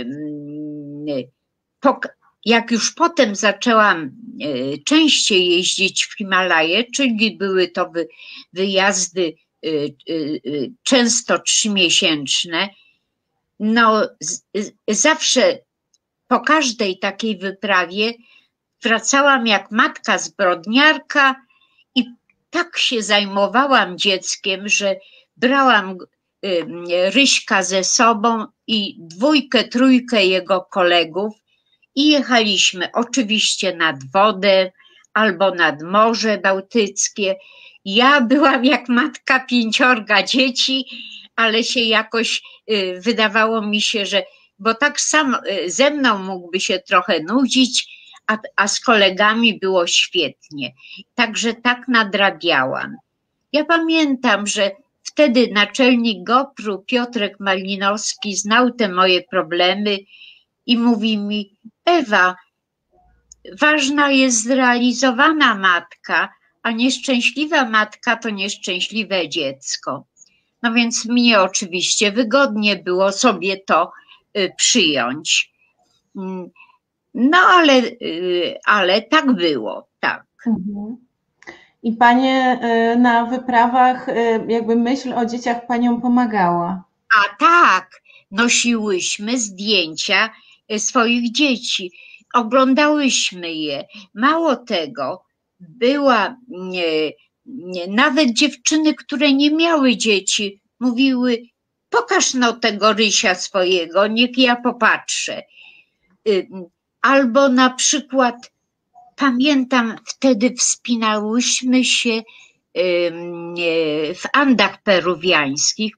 jak już potem zaczęłam częściej jeździć w Himalaje, czyli były to wyjazdy często 3-miesięczne, no zawsze po każdej takiej wyprawie wracałam jak matka zbrodniarka i tak się zajmowałam dzieckiem, że brałam Ryśka ze sobą i 2, 3 jego kolegów i jechaliśmy oczywiście nad wodę albo nad Morze Bałtyckie. Ja byłam jak matka 5 dzieci, ale się jakoś wydawało mi się, że bo tak samo ze mną mógłby się trochę nudzić, a z kolegami było świetnie. Także tak nadrabiałam. Ja pamiętam, że wtedy naczelnik GOPR-u Piotrek Malinowski znał te moje problemy i mówi mi: Ewa, ważna jest zrealizowana matka, a nieszczęśliwa matka to nieszczęśliwe dziecko. No więc mnie oczywiście wygodnie było sobie to przyjąć. No ale tak było, tak. I Panie na wyprawach, jakby myśl o dzieciach Panią pomagała. A tak, nosiłyśmy zdjęcia swoich dzieci, oglądałyśmy je. Mało tego, nawet dziewczyny, które nie miały dzieci, mówiły: pokaż no tego Rysia swojego, niech ja popatrzę. Albo na przykład, pamiętam, wtedy wspinałyśmy się w Andach peruwiańskich,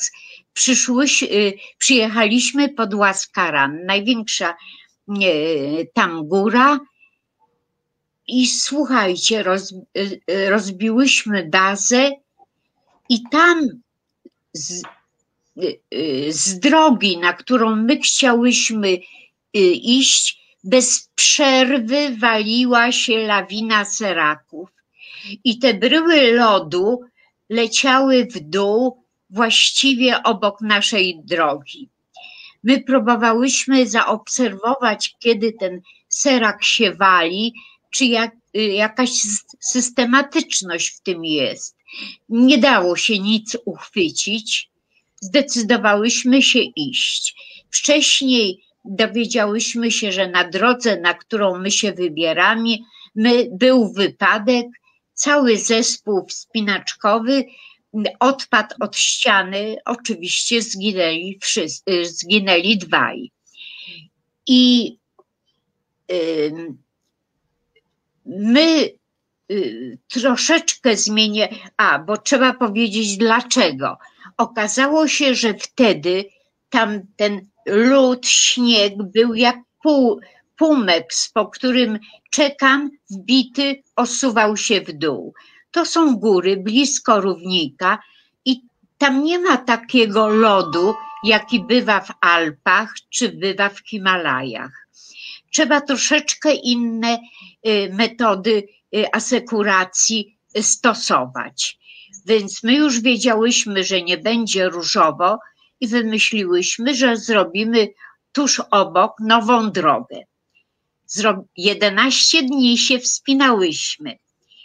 przyjechaliśmy pod Huascarán, największa tam góra, i słuchajcie, rozbiłyśmy bazę i tam z drogi, na którą my chciałyśmy iść, bez przerwy waliła się lawina seraków i te bryły lodu leciały w dół właściwie obok naszej drogi. My próbowałyśmy zaobserwować, kiedy ten serak się wali, czy jakaś systematyczność w tym jest. Nie dało się nic uchwycić. Zdecydowałyśmy się iść. Wcześniej dowiedziałyśmy się, że na drodze, na którą my się wybieramy, był wypadek. Cały zespół wspinaczkowy odpadł od ściany. Oczywiście zginęli dwaj. I my troszeczkę bo trzeba powiedzieć dlaczego. Okazało się, że wtedy tam ten lód, śnieg był jak półmeks, po którym czekam wbity osuwał się w dół. To są góry blisko równika i tam nie ma takiego lodu, jaki bywa w Alpach czy bywa w Himalajach. Trzeba troszeczkę inne metody asekuracji stosować. Więc my już wiedziałyśmy, że nie będzie różowo i wymyśliłyśmy, że zrobimy tuż obok nową drogę. 11 dni się wspinałyśmy.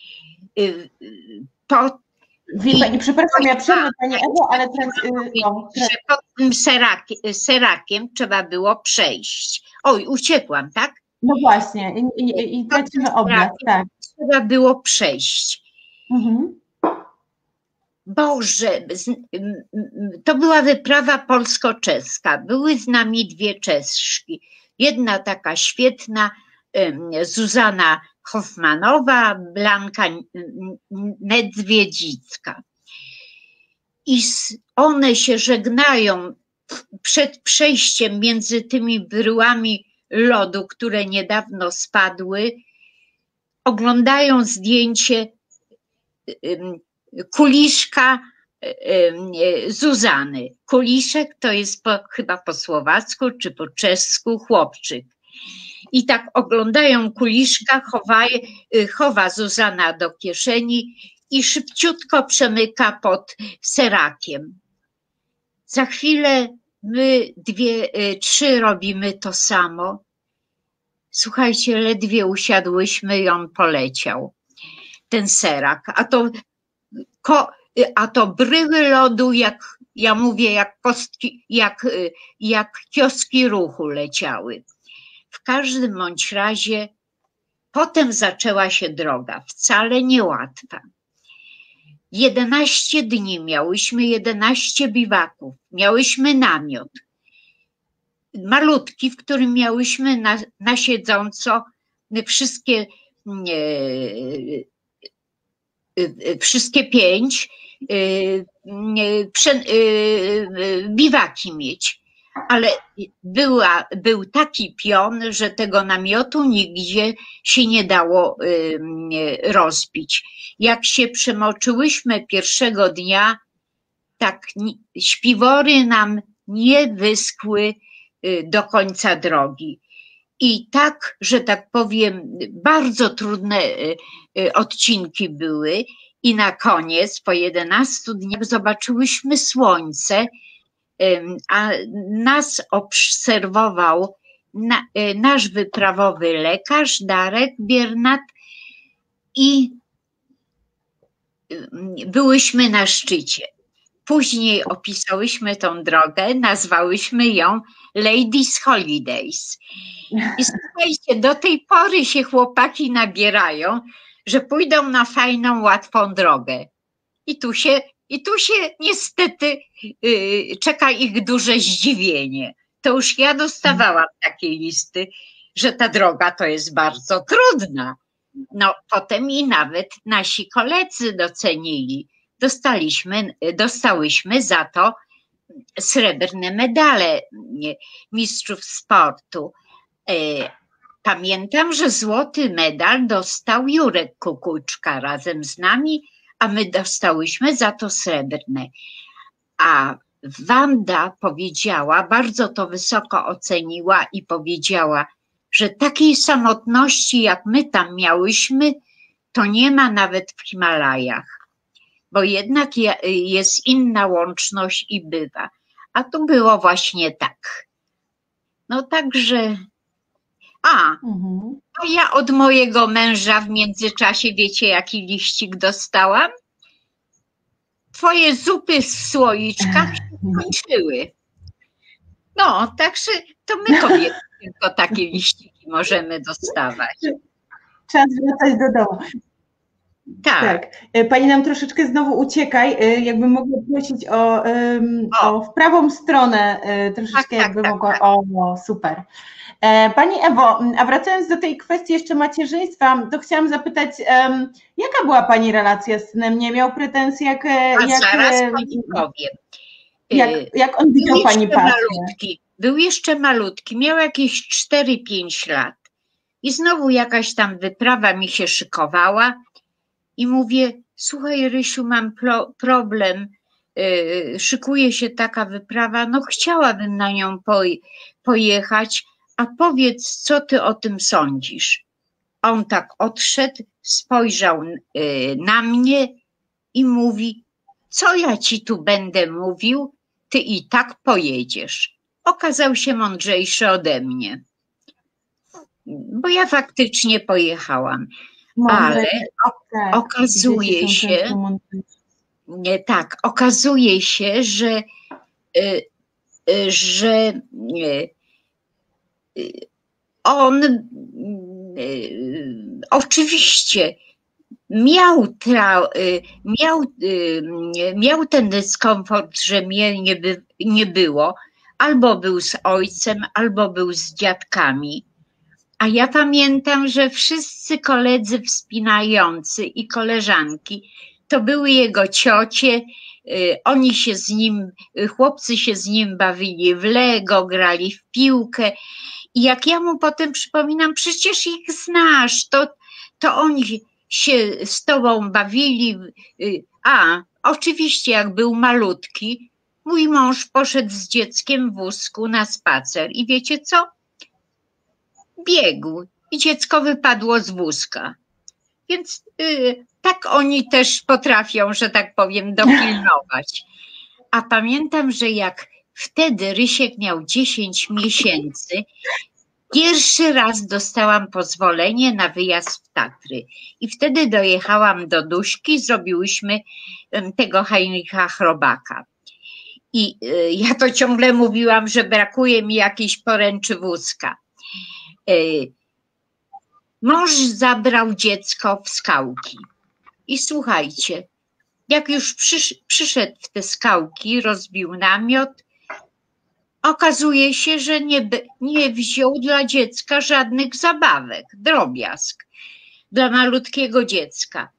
Przepraszam, ja przerwę Pani Ewo, ale pod tym serakiem trzeba było przejść. Oj, uciekłam, tak? No właśnie, i tracimy obraz, tak. Trzeba było przejść. Boże, to była wyprawa polsko-czeska. Były z nami dwie Czeszki. Jedna taka świetna, Zuzana Hoffmanowa, Blanka Niedźwiedzicka. I one się żegnają przed przejściem między tymi bryłami lodu, które niedawno spadły. Oglądają zdjęcie kuliszka Zuzany. Kuliszek to jest chyba po słowacku czy po czesku chłopczyk. I tak oglądają kuliszka, chowa Zuzana do kieszeni i szybciutko przemyka pod serakiem. Za chwilę my trzy robimy to samo. Słuchajcie, ledwie usiadłyśmy i on poleciał, ten serak. A to bryły lodu, jak ja mówię, jak kioski ruchu leciały. W każdym bądź razie potem zaczęła się droga, wcale niełatwa. 11 dni miałyśmy, 11 biwaków, miałyśmy namiot malutki, w którym miałyśmy na siedząco wszystkie 5 biwaki mieć, ale był taki pion, że tego namiotu nigdzie się nie dało rozbić. Jak się przemoczyłyśmy pierwszego dnia, tak śpiwory nam nie wyschły do końca drogi. I tak, że tak powiem, bardzo trudne odcinki były i na koniec, po 11 dniach zobaczyłyśmy słońce a nas obserwował nasz wyprawowy lekarz Darek Biernat i byłyśmy na szczycie. Później opisałyśmy tą drogę, nazwałyśmy ją Ladies Holidays. I słuchajcie, do tej pory się chłopaki nabierają, że pójdą na fajną, łatwą drogę. I tu się niestety czeka ich duże zdziwienie. To już ja dostawałam takie listy, że ta droga to jest bardzo trudna. No potem i nawet nasi koledzy docenili. Dostałyśmy za to srebrne medale mistrzów sportu. Pamiętam, że złoty medal dostał Jurek Kukuczka razem z nami, a my dostałyśmy za to srebrne. A Wanda powiedziała, bardzo to wysoko oceniła i powiedziała, że takiej samotności, jak my tam miałyśmy, to nie ma nawet w Himalajach, bo jednak jest inna łączność i bywa. A tu było właśnie tak. No także, a ja od mojego męża w międzyczasie, wiecie, jaki liścik dostałam? Twoje zupy w słoiczkach się kończyły. No, także to my kobiety tylko takie liściki możemy dostawać. Czas wracać do domu. Tak. Pani nam troszeczkę znowu uciekaj, jakby mogła prosić o w prawą stronę troszeczkę, jakby mogła. Tak. O, super. Pani Ewo, a wracając do tej kwestii jeszcze macierzyństwa, to chciałam zapytać, jaka była Pani relacja z synem? Nie miał pretensji, zaraz Pani powiem. Jak on widział Pani pasję? Był jeszcze malutki, miał jakieś 4-5 lat i znowu jakaś tam wyprawa mi się szykowała i mówię, słuchaj Rysiu, mam problem, szykuje się taka wyprawa, no chciałabym na nią pojechać, a powiedz, co ty o tym sądzisz? On tak odszedł, spojrzał na mnie i mówi, co ja ci tu będę mówił, ty i tak pojedziesz. Okazał się mądrzejszy ode mnie, bo ja faktycznie pojechałam, ale okazuje się, że on oczywiście miał ten dyskomfort, że mnie nie było, albo był z ojcem, albo był z dziadkami. A ja pamiętam, że wszyscy koledzy wspinający i koleżanki to były jego ciocie, oni się z nim, chłopcy się z nim bawili w Lego, grali w piłkę i jak ja mu potem przypominam, przecież ich znasz, to oni się z tobą bawili, a oczywiście jak był malutki, mój mąż poszedł z dzieckiem w wózku na spacer i wiecie co? Biegł i dziecko wypadło z wózka. Więc tak oni też potrafią, że tak powiem, dopilnować. A pamiętam, że jak wtedy Rysiek miał 10 miesięcy, pierwszy raz dostałam pozwolenie na wyjazd w Tatry. I wtedy dojechałam do Duśki, zrobiłyśmy tego Heinricha Chrobaka. I ja to ciągle mówiłam, że brakuje mi jakiejś poręczy wózka. Mąż zabrał dziecko w skałki. I słuchajcie, jak już przyszedł w te skałki, rozbił namiot, okazuje się, że nie wziął dla dziecka żadnych zabawek, drobiazg dla malutkiego dziecka.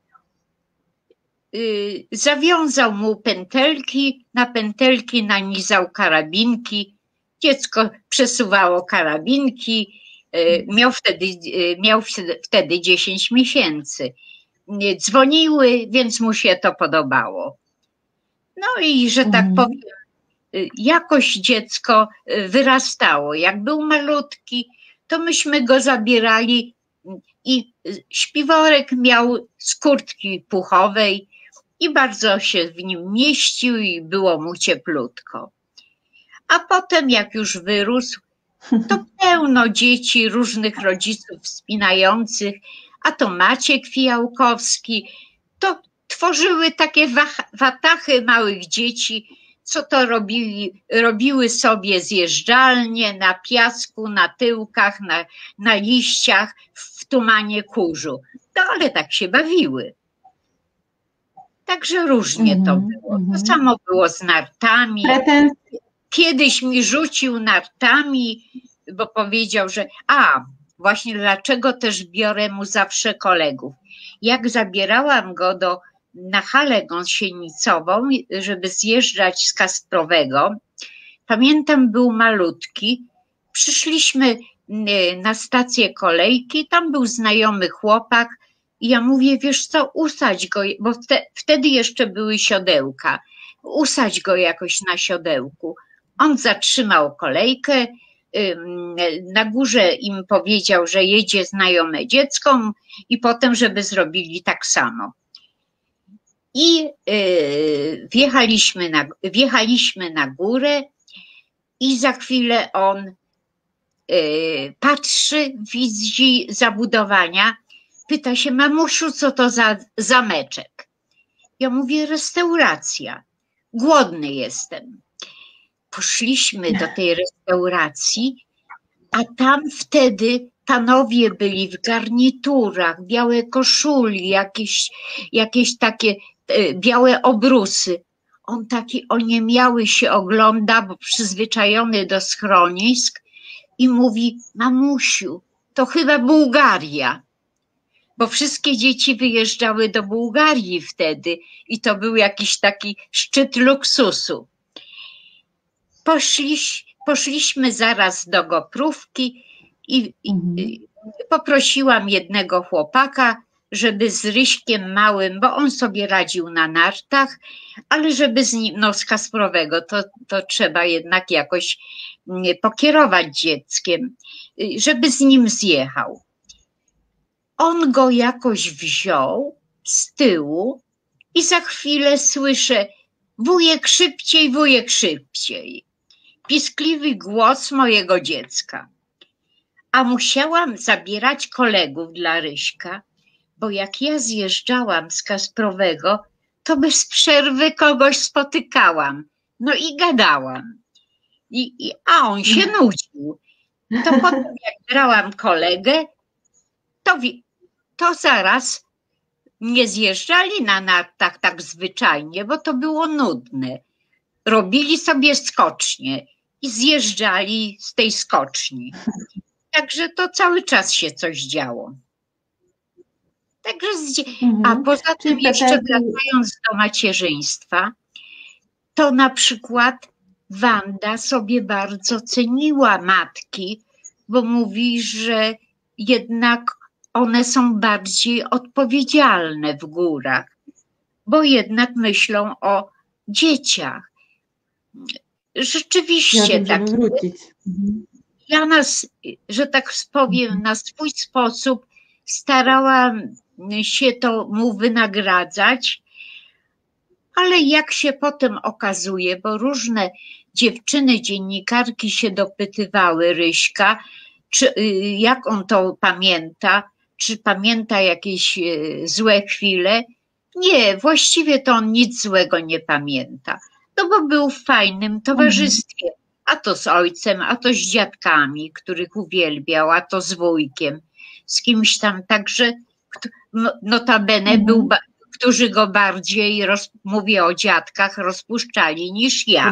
Zawiązał mu pętelki, na pętelki nanizał karabinki, dziecko przesuwało karabinki, miał wtedy 10 miesięcy. Dzwoniły, więc mu się to podobało. No i że tak powiem, jakoś dziecko wyrastało. Jak był malutki, to myśmy go zabierali i śpiworek miał z kurtki puchowej i bardzo się w nim mieścił i było mu cieplutko. A potem jak już wyrósł, to pełno dzieci, różnych rodziców wspinających, a to Maciek Fijałkowski, to tworzyły takie watachy małych dzieci, co to robiły sobie zjeżdżalnie na piasku, na tyłkach, na liściach, w tumanie kurzu. No ale tak się bawiły. Także różnie to było. To samo było z nartami. Kiedyś mi rzucił nartami, bo powiedział, że właśnie dlaczego też biorę mu zawsze kolegów. Jak zabierałam go na halę gąsienicową, żeby zjeżdżać z Kasprowego, pamiętam, był malutki, przyszliśmy na stację kolejki, tam był znajomy chłopak i ja mówię, wiesz co, usadź go, bo wtedy jeszcze były siodełka, usadź go jakoś na siodełku. On zatrzymał kolejkę, na górze im powiedział, że jedzie znajome dziecko i potem, żeby tak samo. I wjechaliśmy na górę i za chwilę on patrzy, widzi zabudowania, pyta się, mamusiu, co to za zameczek? Ja mówię, restauracja, głodny jestem. Poszliśmy do tej restauracji, a tam wtedy panowie byli w garniturach, białe koszuli, jakieś takie białe obrusy. On taki oniemiały się ogląda, bo przyzwyczajony do schronisk i mówi, mamusiu, to chyba Bułgaria, bo wszystkie dzieci wyjeżdżały do Bułgarii wtedy i to był jakiś taki szczyt luksusu. Poszliśmy zaraz do Goprówki i poprosiłam jednego chłopaka, żeby z Ryśkiem małym, bo on sobie radził na nartach, ale żeby z nim, z Kasprowego, to trzeba jednak jakoś pokierować dzieckiem, żeby z nim zjechał. On go jakoś wziął z tyłu i za chwilę słyszę, wujek szybciej, wujek szybciej. Piskliwy głos mojego dziecka. A musiałam zabierać kolegów dla Ryśka, bo jak ja zjeżdżałam z Kasprowego, to bez przerwy kogoś spotykałam. No i gadałam. A on się nudził. To potem jak brałam kolegę, to zaraz nie zjeżdżali na nartach tak zwyczajnie, bo to było nudne. Robili sobie skocznie i zjeżdżali z tej skoczni. Także to cały czas się coś działo. Także a poza tym jeszcze wracając do macierzyństwa, to na przykład Wanda sobie bardzo ceniła matki, bo mówi, że jednak one są bardziej odpowiedzialne w górach, bo jednak myślą o dzieciach. Rzeczywiście tak. Ja że tak powiem, na swój sposób starałam się to mu wynagradzać, ale jak się potem okazuje, bo różne dziewczyny, dziennikarki się dopytywały Ryśka, jak on to pamięta, czy pamięta jakieś złe chwile. Nie, właściwie to on nic złego nie pamięta, no bo był w fajnym towarzystwie, a to z ojcem, a to z dziadkami, których uwielbiał, a to z wujkiem, z kimś tam, także notabene którzy go bardziej, mówię o dziadkach, rozpuszczali niż ja.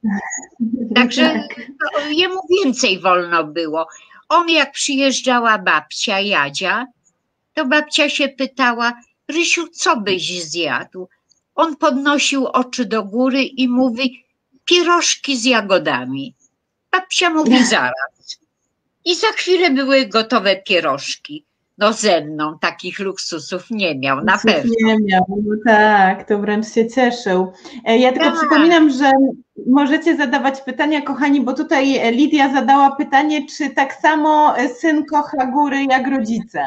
Także jemu więcej wolno było. On jak przyjeżdżała babcia Jadzia, to babcia się pytała, Rysiu, co byś zjadł? On podnosił oczy do góry i mówi, pierożki z jagodami. Babcia mówi, zaraz. I za chwilę były gotowe pierożki. No ze mną takich luksusów nie miał, na pewno. Nie miał, no tak, to wręcz się cieszył. Ja tylko przypominam, że możecie zadawać pytania, kochani, bo tutaj Lidia zadała pytanie, czy tak samo syn kocha góry jak rodzice?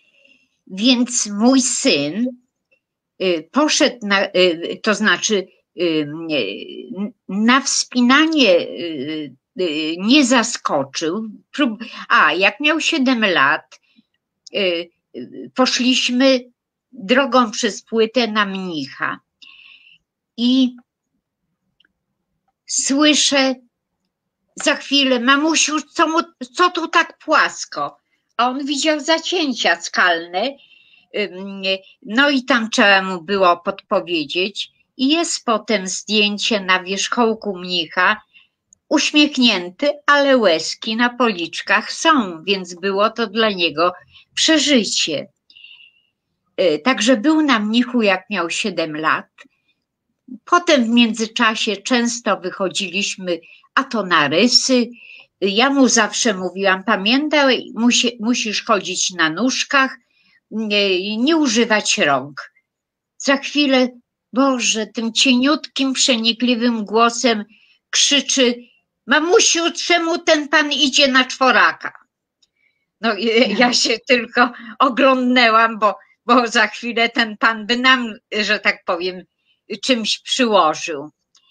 Więc mój syn poszedł, to znaczy na wspinanie nie zaskoczył. Jak miał 7 lat, poszliśmy drogą przez Płytę na mnicha i słyszę za chwilę: mamusiu, co tu tak płasko? A on widział zacięcia skalne, no i tam trzeba mu było podpowiedzieć. I jest potem zdjęcie na wierzchołku mnicha, uśmiechnięty, ale łezki na policzkach są, więc było to dla niego przeżycie. Także był na mnichu, jak miał 7 lat. Potem w międzyczasie często wychodziliśmy, a to na rysy. Ja mu zawsze mówiłam: pamiętaj, musisz chodzić na nóżkach, nie używać rąk. Za chwilę, Boże, tym cieniutkim, przenikliwym głosem krzyczy: mamusiu, czemu ten pan idzie na 4? No ja się tylko oglądnęłam, bo za chwilę ten pan by nam, że tak powiem, czymś przyłożył.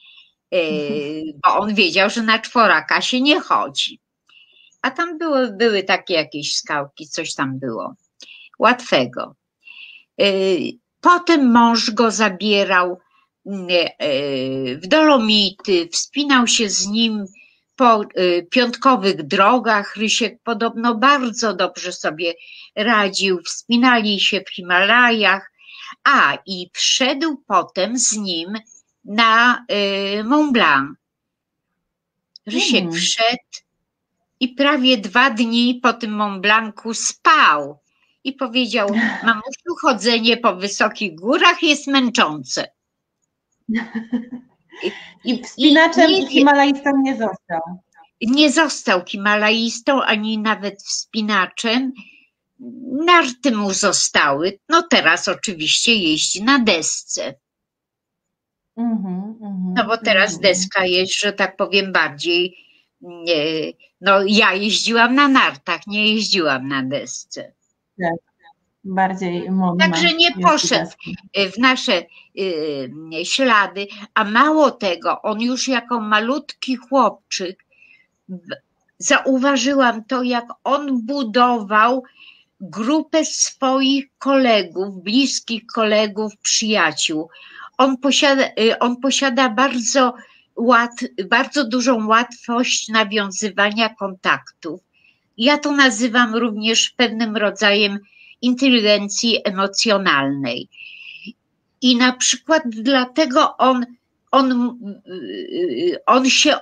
Bo on wiedział, że na 4 się nie chodzi. A tam były takie jakieś skałki, coś tam było łatwego. Potem mąż go zabierał w Dolomity, wspinał się z nim po piątkowych drogach. Rysiek podobno bardzo dobrze sobie radził, wspinali się w Himalajach, i wszedł potem z nim na Mont Blanc. Rysiek wszedł i prawie 2 dni po tym Mont Blancu spał i powiedział: mamusiu, chodzenie po wysokich górach jest męczące. I wspinaczem i himalaistą nie został. Nie został himalaistą, ani nawet wspinaczem. Narty mu zostały. No teraz oczywiście jeździ na desce. No bo teraz deska jest, że tak powiem, bardziej. No ja jeździłam na nartach, nie jeździłam na desce. Tak, bardziej modna. Także nie poszedł w nasze ślady, a mało tego, on już jako malutki chłopczyk, zauważyłam to, jak on budował grupę swoich kolegów, bliskich kolegów, przyjaciół. On posiada bardzo dużą łatwość nawiązywania kontaktów. Ja to nazywam również pewnym rodzajem inteligencji emocjonalnej. I na przykład dlatego on się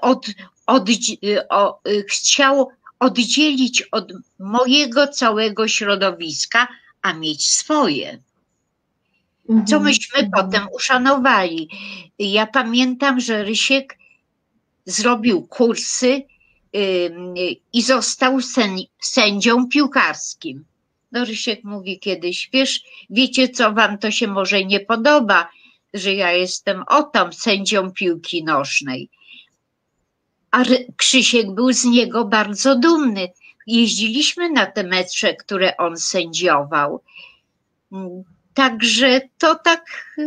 chciał oddzielić od mojego całego środowiska, a mieć swoje. Co myśmy potem uszanowali. Ja pamiętam, że Rysiek zrobił kursy i został sędzią piłkarskim. No Rysiek mówi kiedyś: wiecie co, wam to się może nie podoba, że ja jestem sędzią piłki nożnej. A Krzysiek był z niego bardzo dumny. Jeździliśmy na te mecze, które on sędziował. Także to tak,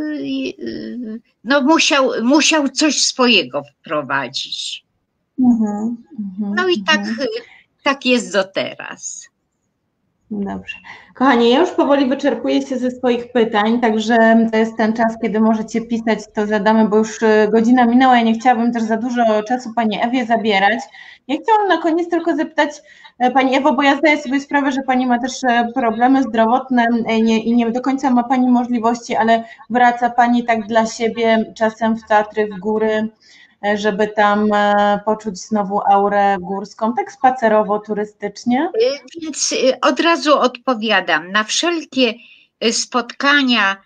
no musiał coś swojego wprowadzić. No i tak jest do teraz. Dobrze. Kochani, ja już powoli wyczerpuję się ze swoich pytań, także to jest ten czas, kiedy możecie pisać, to zadamy, bo już godzina minęła, ja nie chciałabym też za dużo czasu Pani Ewie zabierać. Ja chciałam na koniec tylko zapytać Pani Ewo, bo ja zdaję sobie sprawę, że Pani ma też problemy zdrowotne i nie do końca ma Pani możliwości, ale wraca Pani tak dla siebie czasem w Tatry, w góry, żeby tam poczuć znowu aurę górską, tak spacerowo, turystycznie? Więc od razu odpowiadam. Na wszelkie spotkania,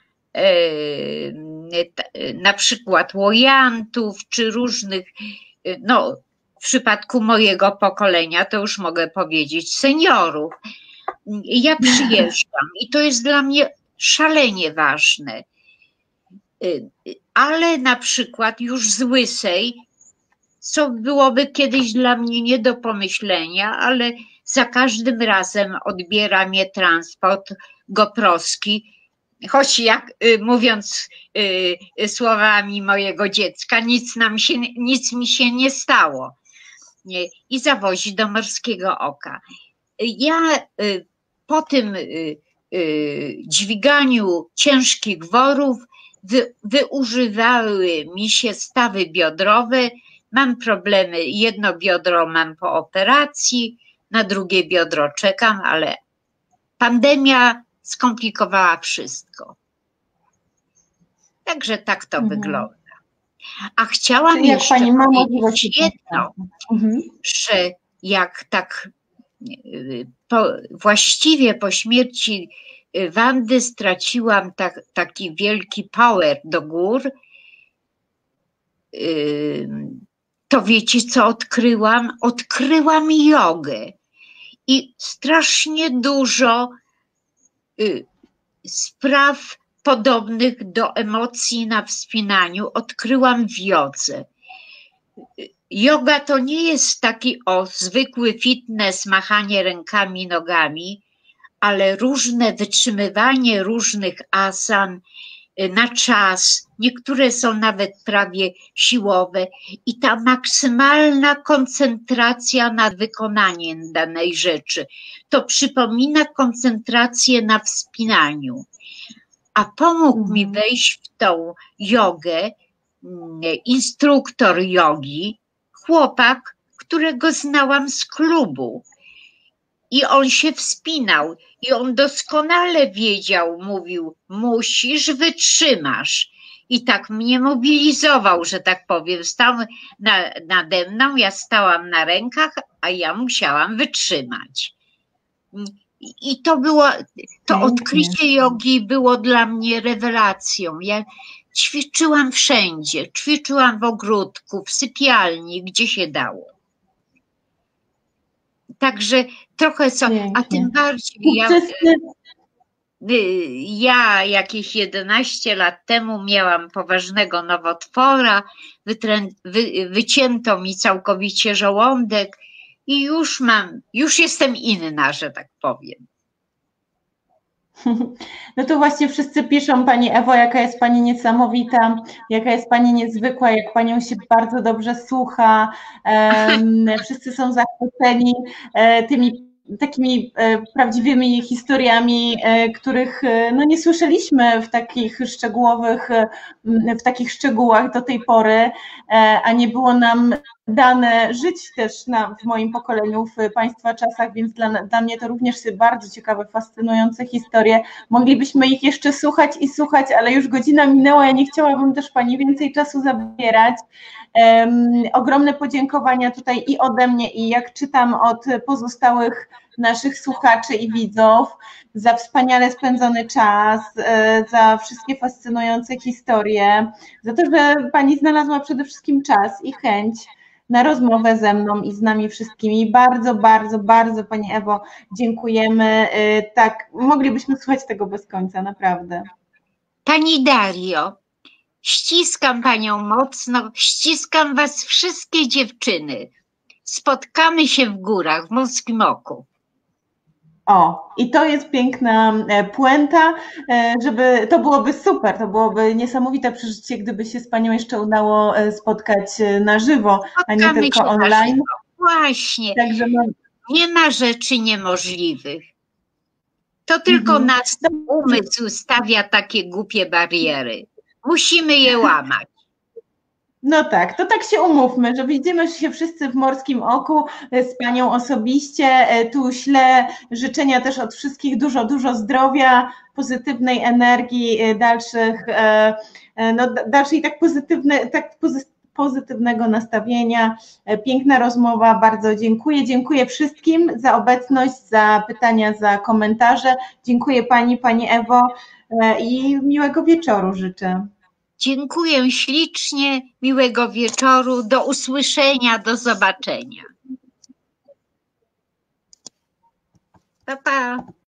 na przykład łojantów czy różnych, no w przypadku mojego pokolenia to już mogę powiedzieć seniorów, ja przyjeżdżam i to jest dla mnie szalenie ważne. Ale na przykład już z Łysej, co byłoby kiedyś dla mnie nie do pomyślenia, ale za każdym razem odbiera mnie transport Goprowski choć jak mówiąc słowami mojego dziecka, nic mi się nie stało. I zawozi do Morskiego Oka. Ja po tym dźwiganiu ciężkich worów wyużywały mi się stawy biodrowe. Mam problemy, jedno biodro mam po operacji, na drugie biodro czekam, ale pandemia skomplikowała wszystko. Także tak to wygląda. A chciałam jeszcze powiedzieć jedno, że jak tak właściwie po śmierci Wandy straciłam taki wielki power do gór, to wiecie co odkryłam? Odkryłam jogę i strasznie dużo spraw podobnych do emocji na wspinaniu odkryłam w jodze. Joga to nie jest taki zwykły fitness, machanie rękami, nogami, ale różne wytrzymywanie różnych asan na czas, niektóre są nawet prawie siłowe i ta maksymalna koncentracja nad wykonaniem danej rzeczy, to przypomina koncentrację na wspinaniu. A pomógł mi wejść w tą jogę instruktor jogi, chłopak, którego znałam z klubu. I on się wspinał i on doskonale wiedział, mówił, musisz, wytrzymasz. I tak mnie mobilizował, że tak powiem, stał nade mną, ja stałam na rękach, a ja musiałam wytrzymać. I to odkrycie jogi było dla mnie rewelacją. Ja ćwiczyłam wszędzie, ćwiczyłam w ogródku, w sypialni, gdzie się dało. Także trochę a tym bardziej ja jakieś 11 lat temu miałam poważnego nowotwora, wycięto mi całkowicie żołądek i już jestem inna, że tak powiem. No to właśnie wszyscy piszą, Pani Ewo, jaka jest Pani niesamowita, jaka jest Pani niezwykła, jak Panią się bardzo dobrze słucha. Wszyscy są zachwyceni tymi takimi prawdziwymi historiami, których no nie słyszeliśmy w takich szczegółach do tej pory, a nie było nam dane żyć też w moim pokoleniu, w Państwa czasach, więc dla mnie to również bardzo ciekawe, fascynujące historie. Moglibyśmy ich jeszcze słuchać i słuchać, ale już godzina minęła, ja nie chciałabym też Pani więcej czasu zabierać. Ogromne podziękowania tutaj i ode mnie, i jak czytam od pozostałych naszych słuchaczy i widzów za wspaniale spędzony czas, za wszystkie fascynujące historie, za to, że Pani znalazła przede wszystkim czas i chęć na rozmowę ze mną i z nami wszystkimi. Bardzo, bardzo, bardzo Pani Ewo dziękujemy. Tak, moglibyśmy słuchać tego bez końca, naprawdę. Pani Dario, ściskam Panią mocno, ściskam Was wszystkie dziewczyny. Spotkamy się w górach, w Morskim Oku. O, i to jest piękna puenta, to byłoby super, to byłoby niesamowite przeżycie, gdyby się z Panią jeszcze udało spotkać na żywo, a nie tylko online. Właśnie, także nie ma rzeczy niemożliwych. To tylko nas umysł stawia takie głupie bariery. Musimy je łamać. No tak, to tak się umówmy, że widzimy się wszyscy w Morskim Oku z Panią osobiście. Tu ślę życzenia też od wszystkich dużo zdrowia, pozytywnej energii, dalszej pozytywnego nastawienia. Piękna rozmowa, bardzo dziękuję. Dziękuję wszystkim za obecność, za pytania, za komentarze. Dziękuję Pani Ewo i miłego wieczoru życzę. Dziękuję ślicznie, miłego wieczoru, do usłyszenia, do zobaczenia. Pa, pa.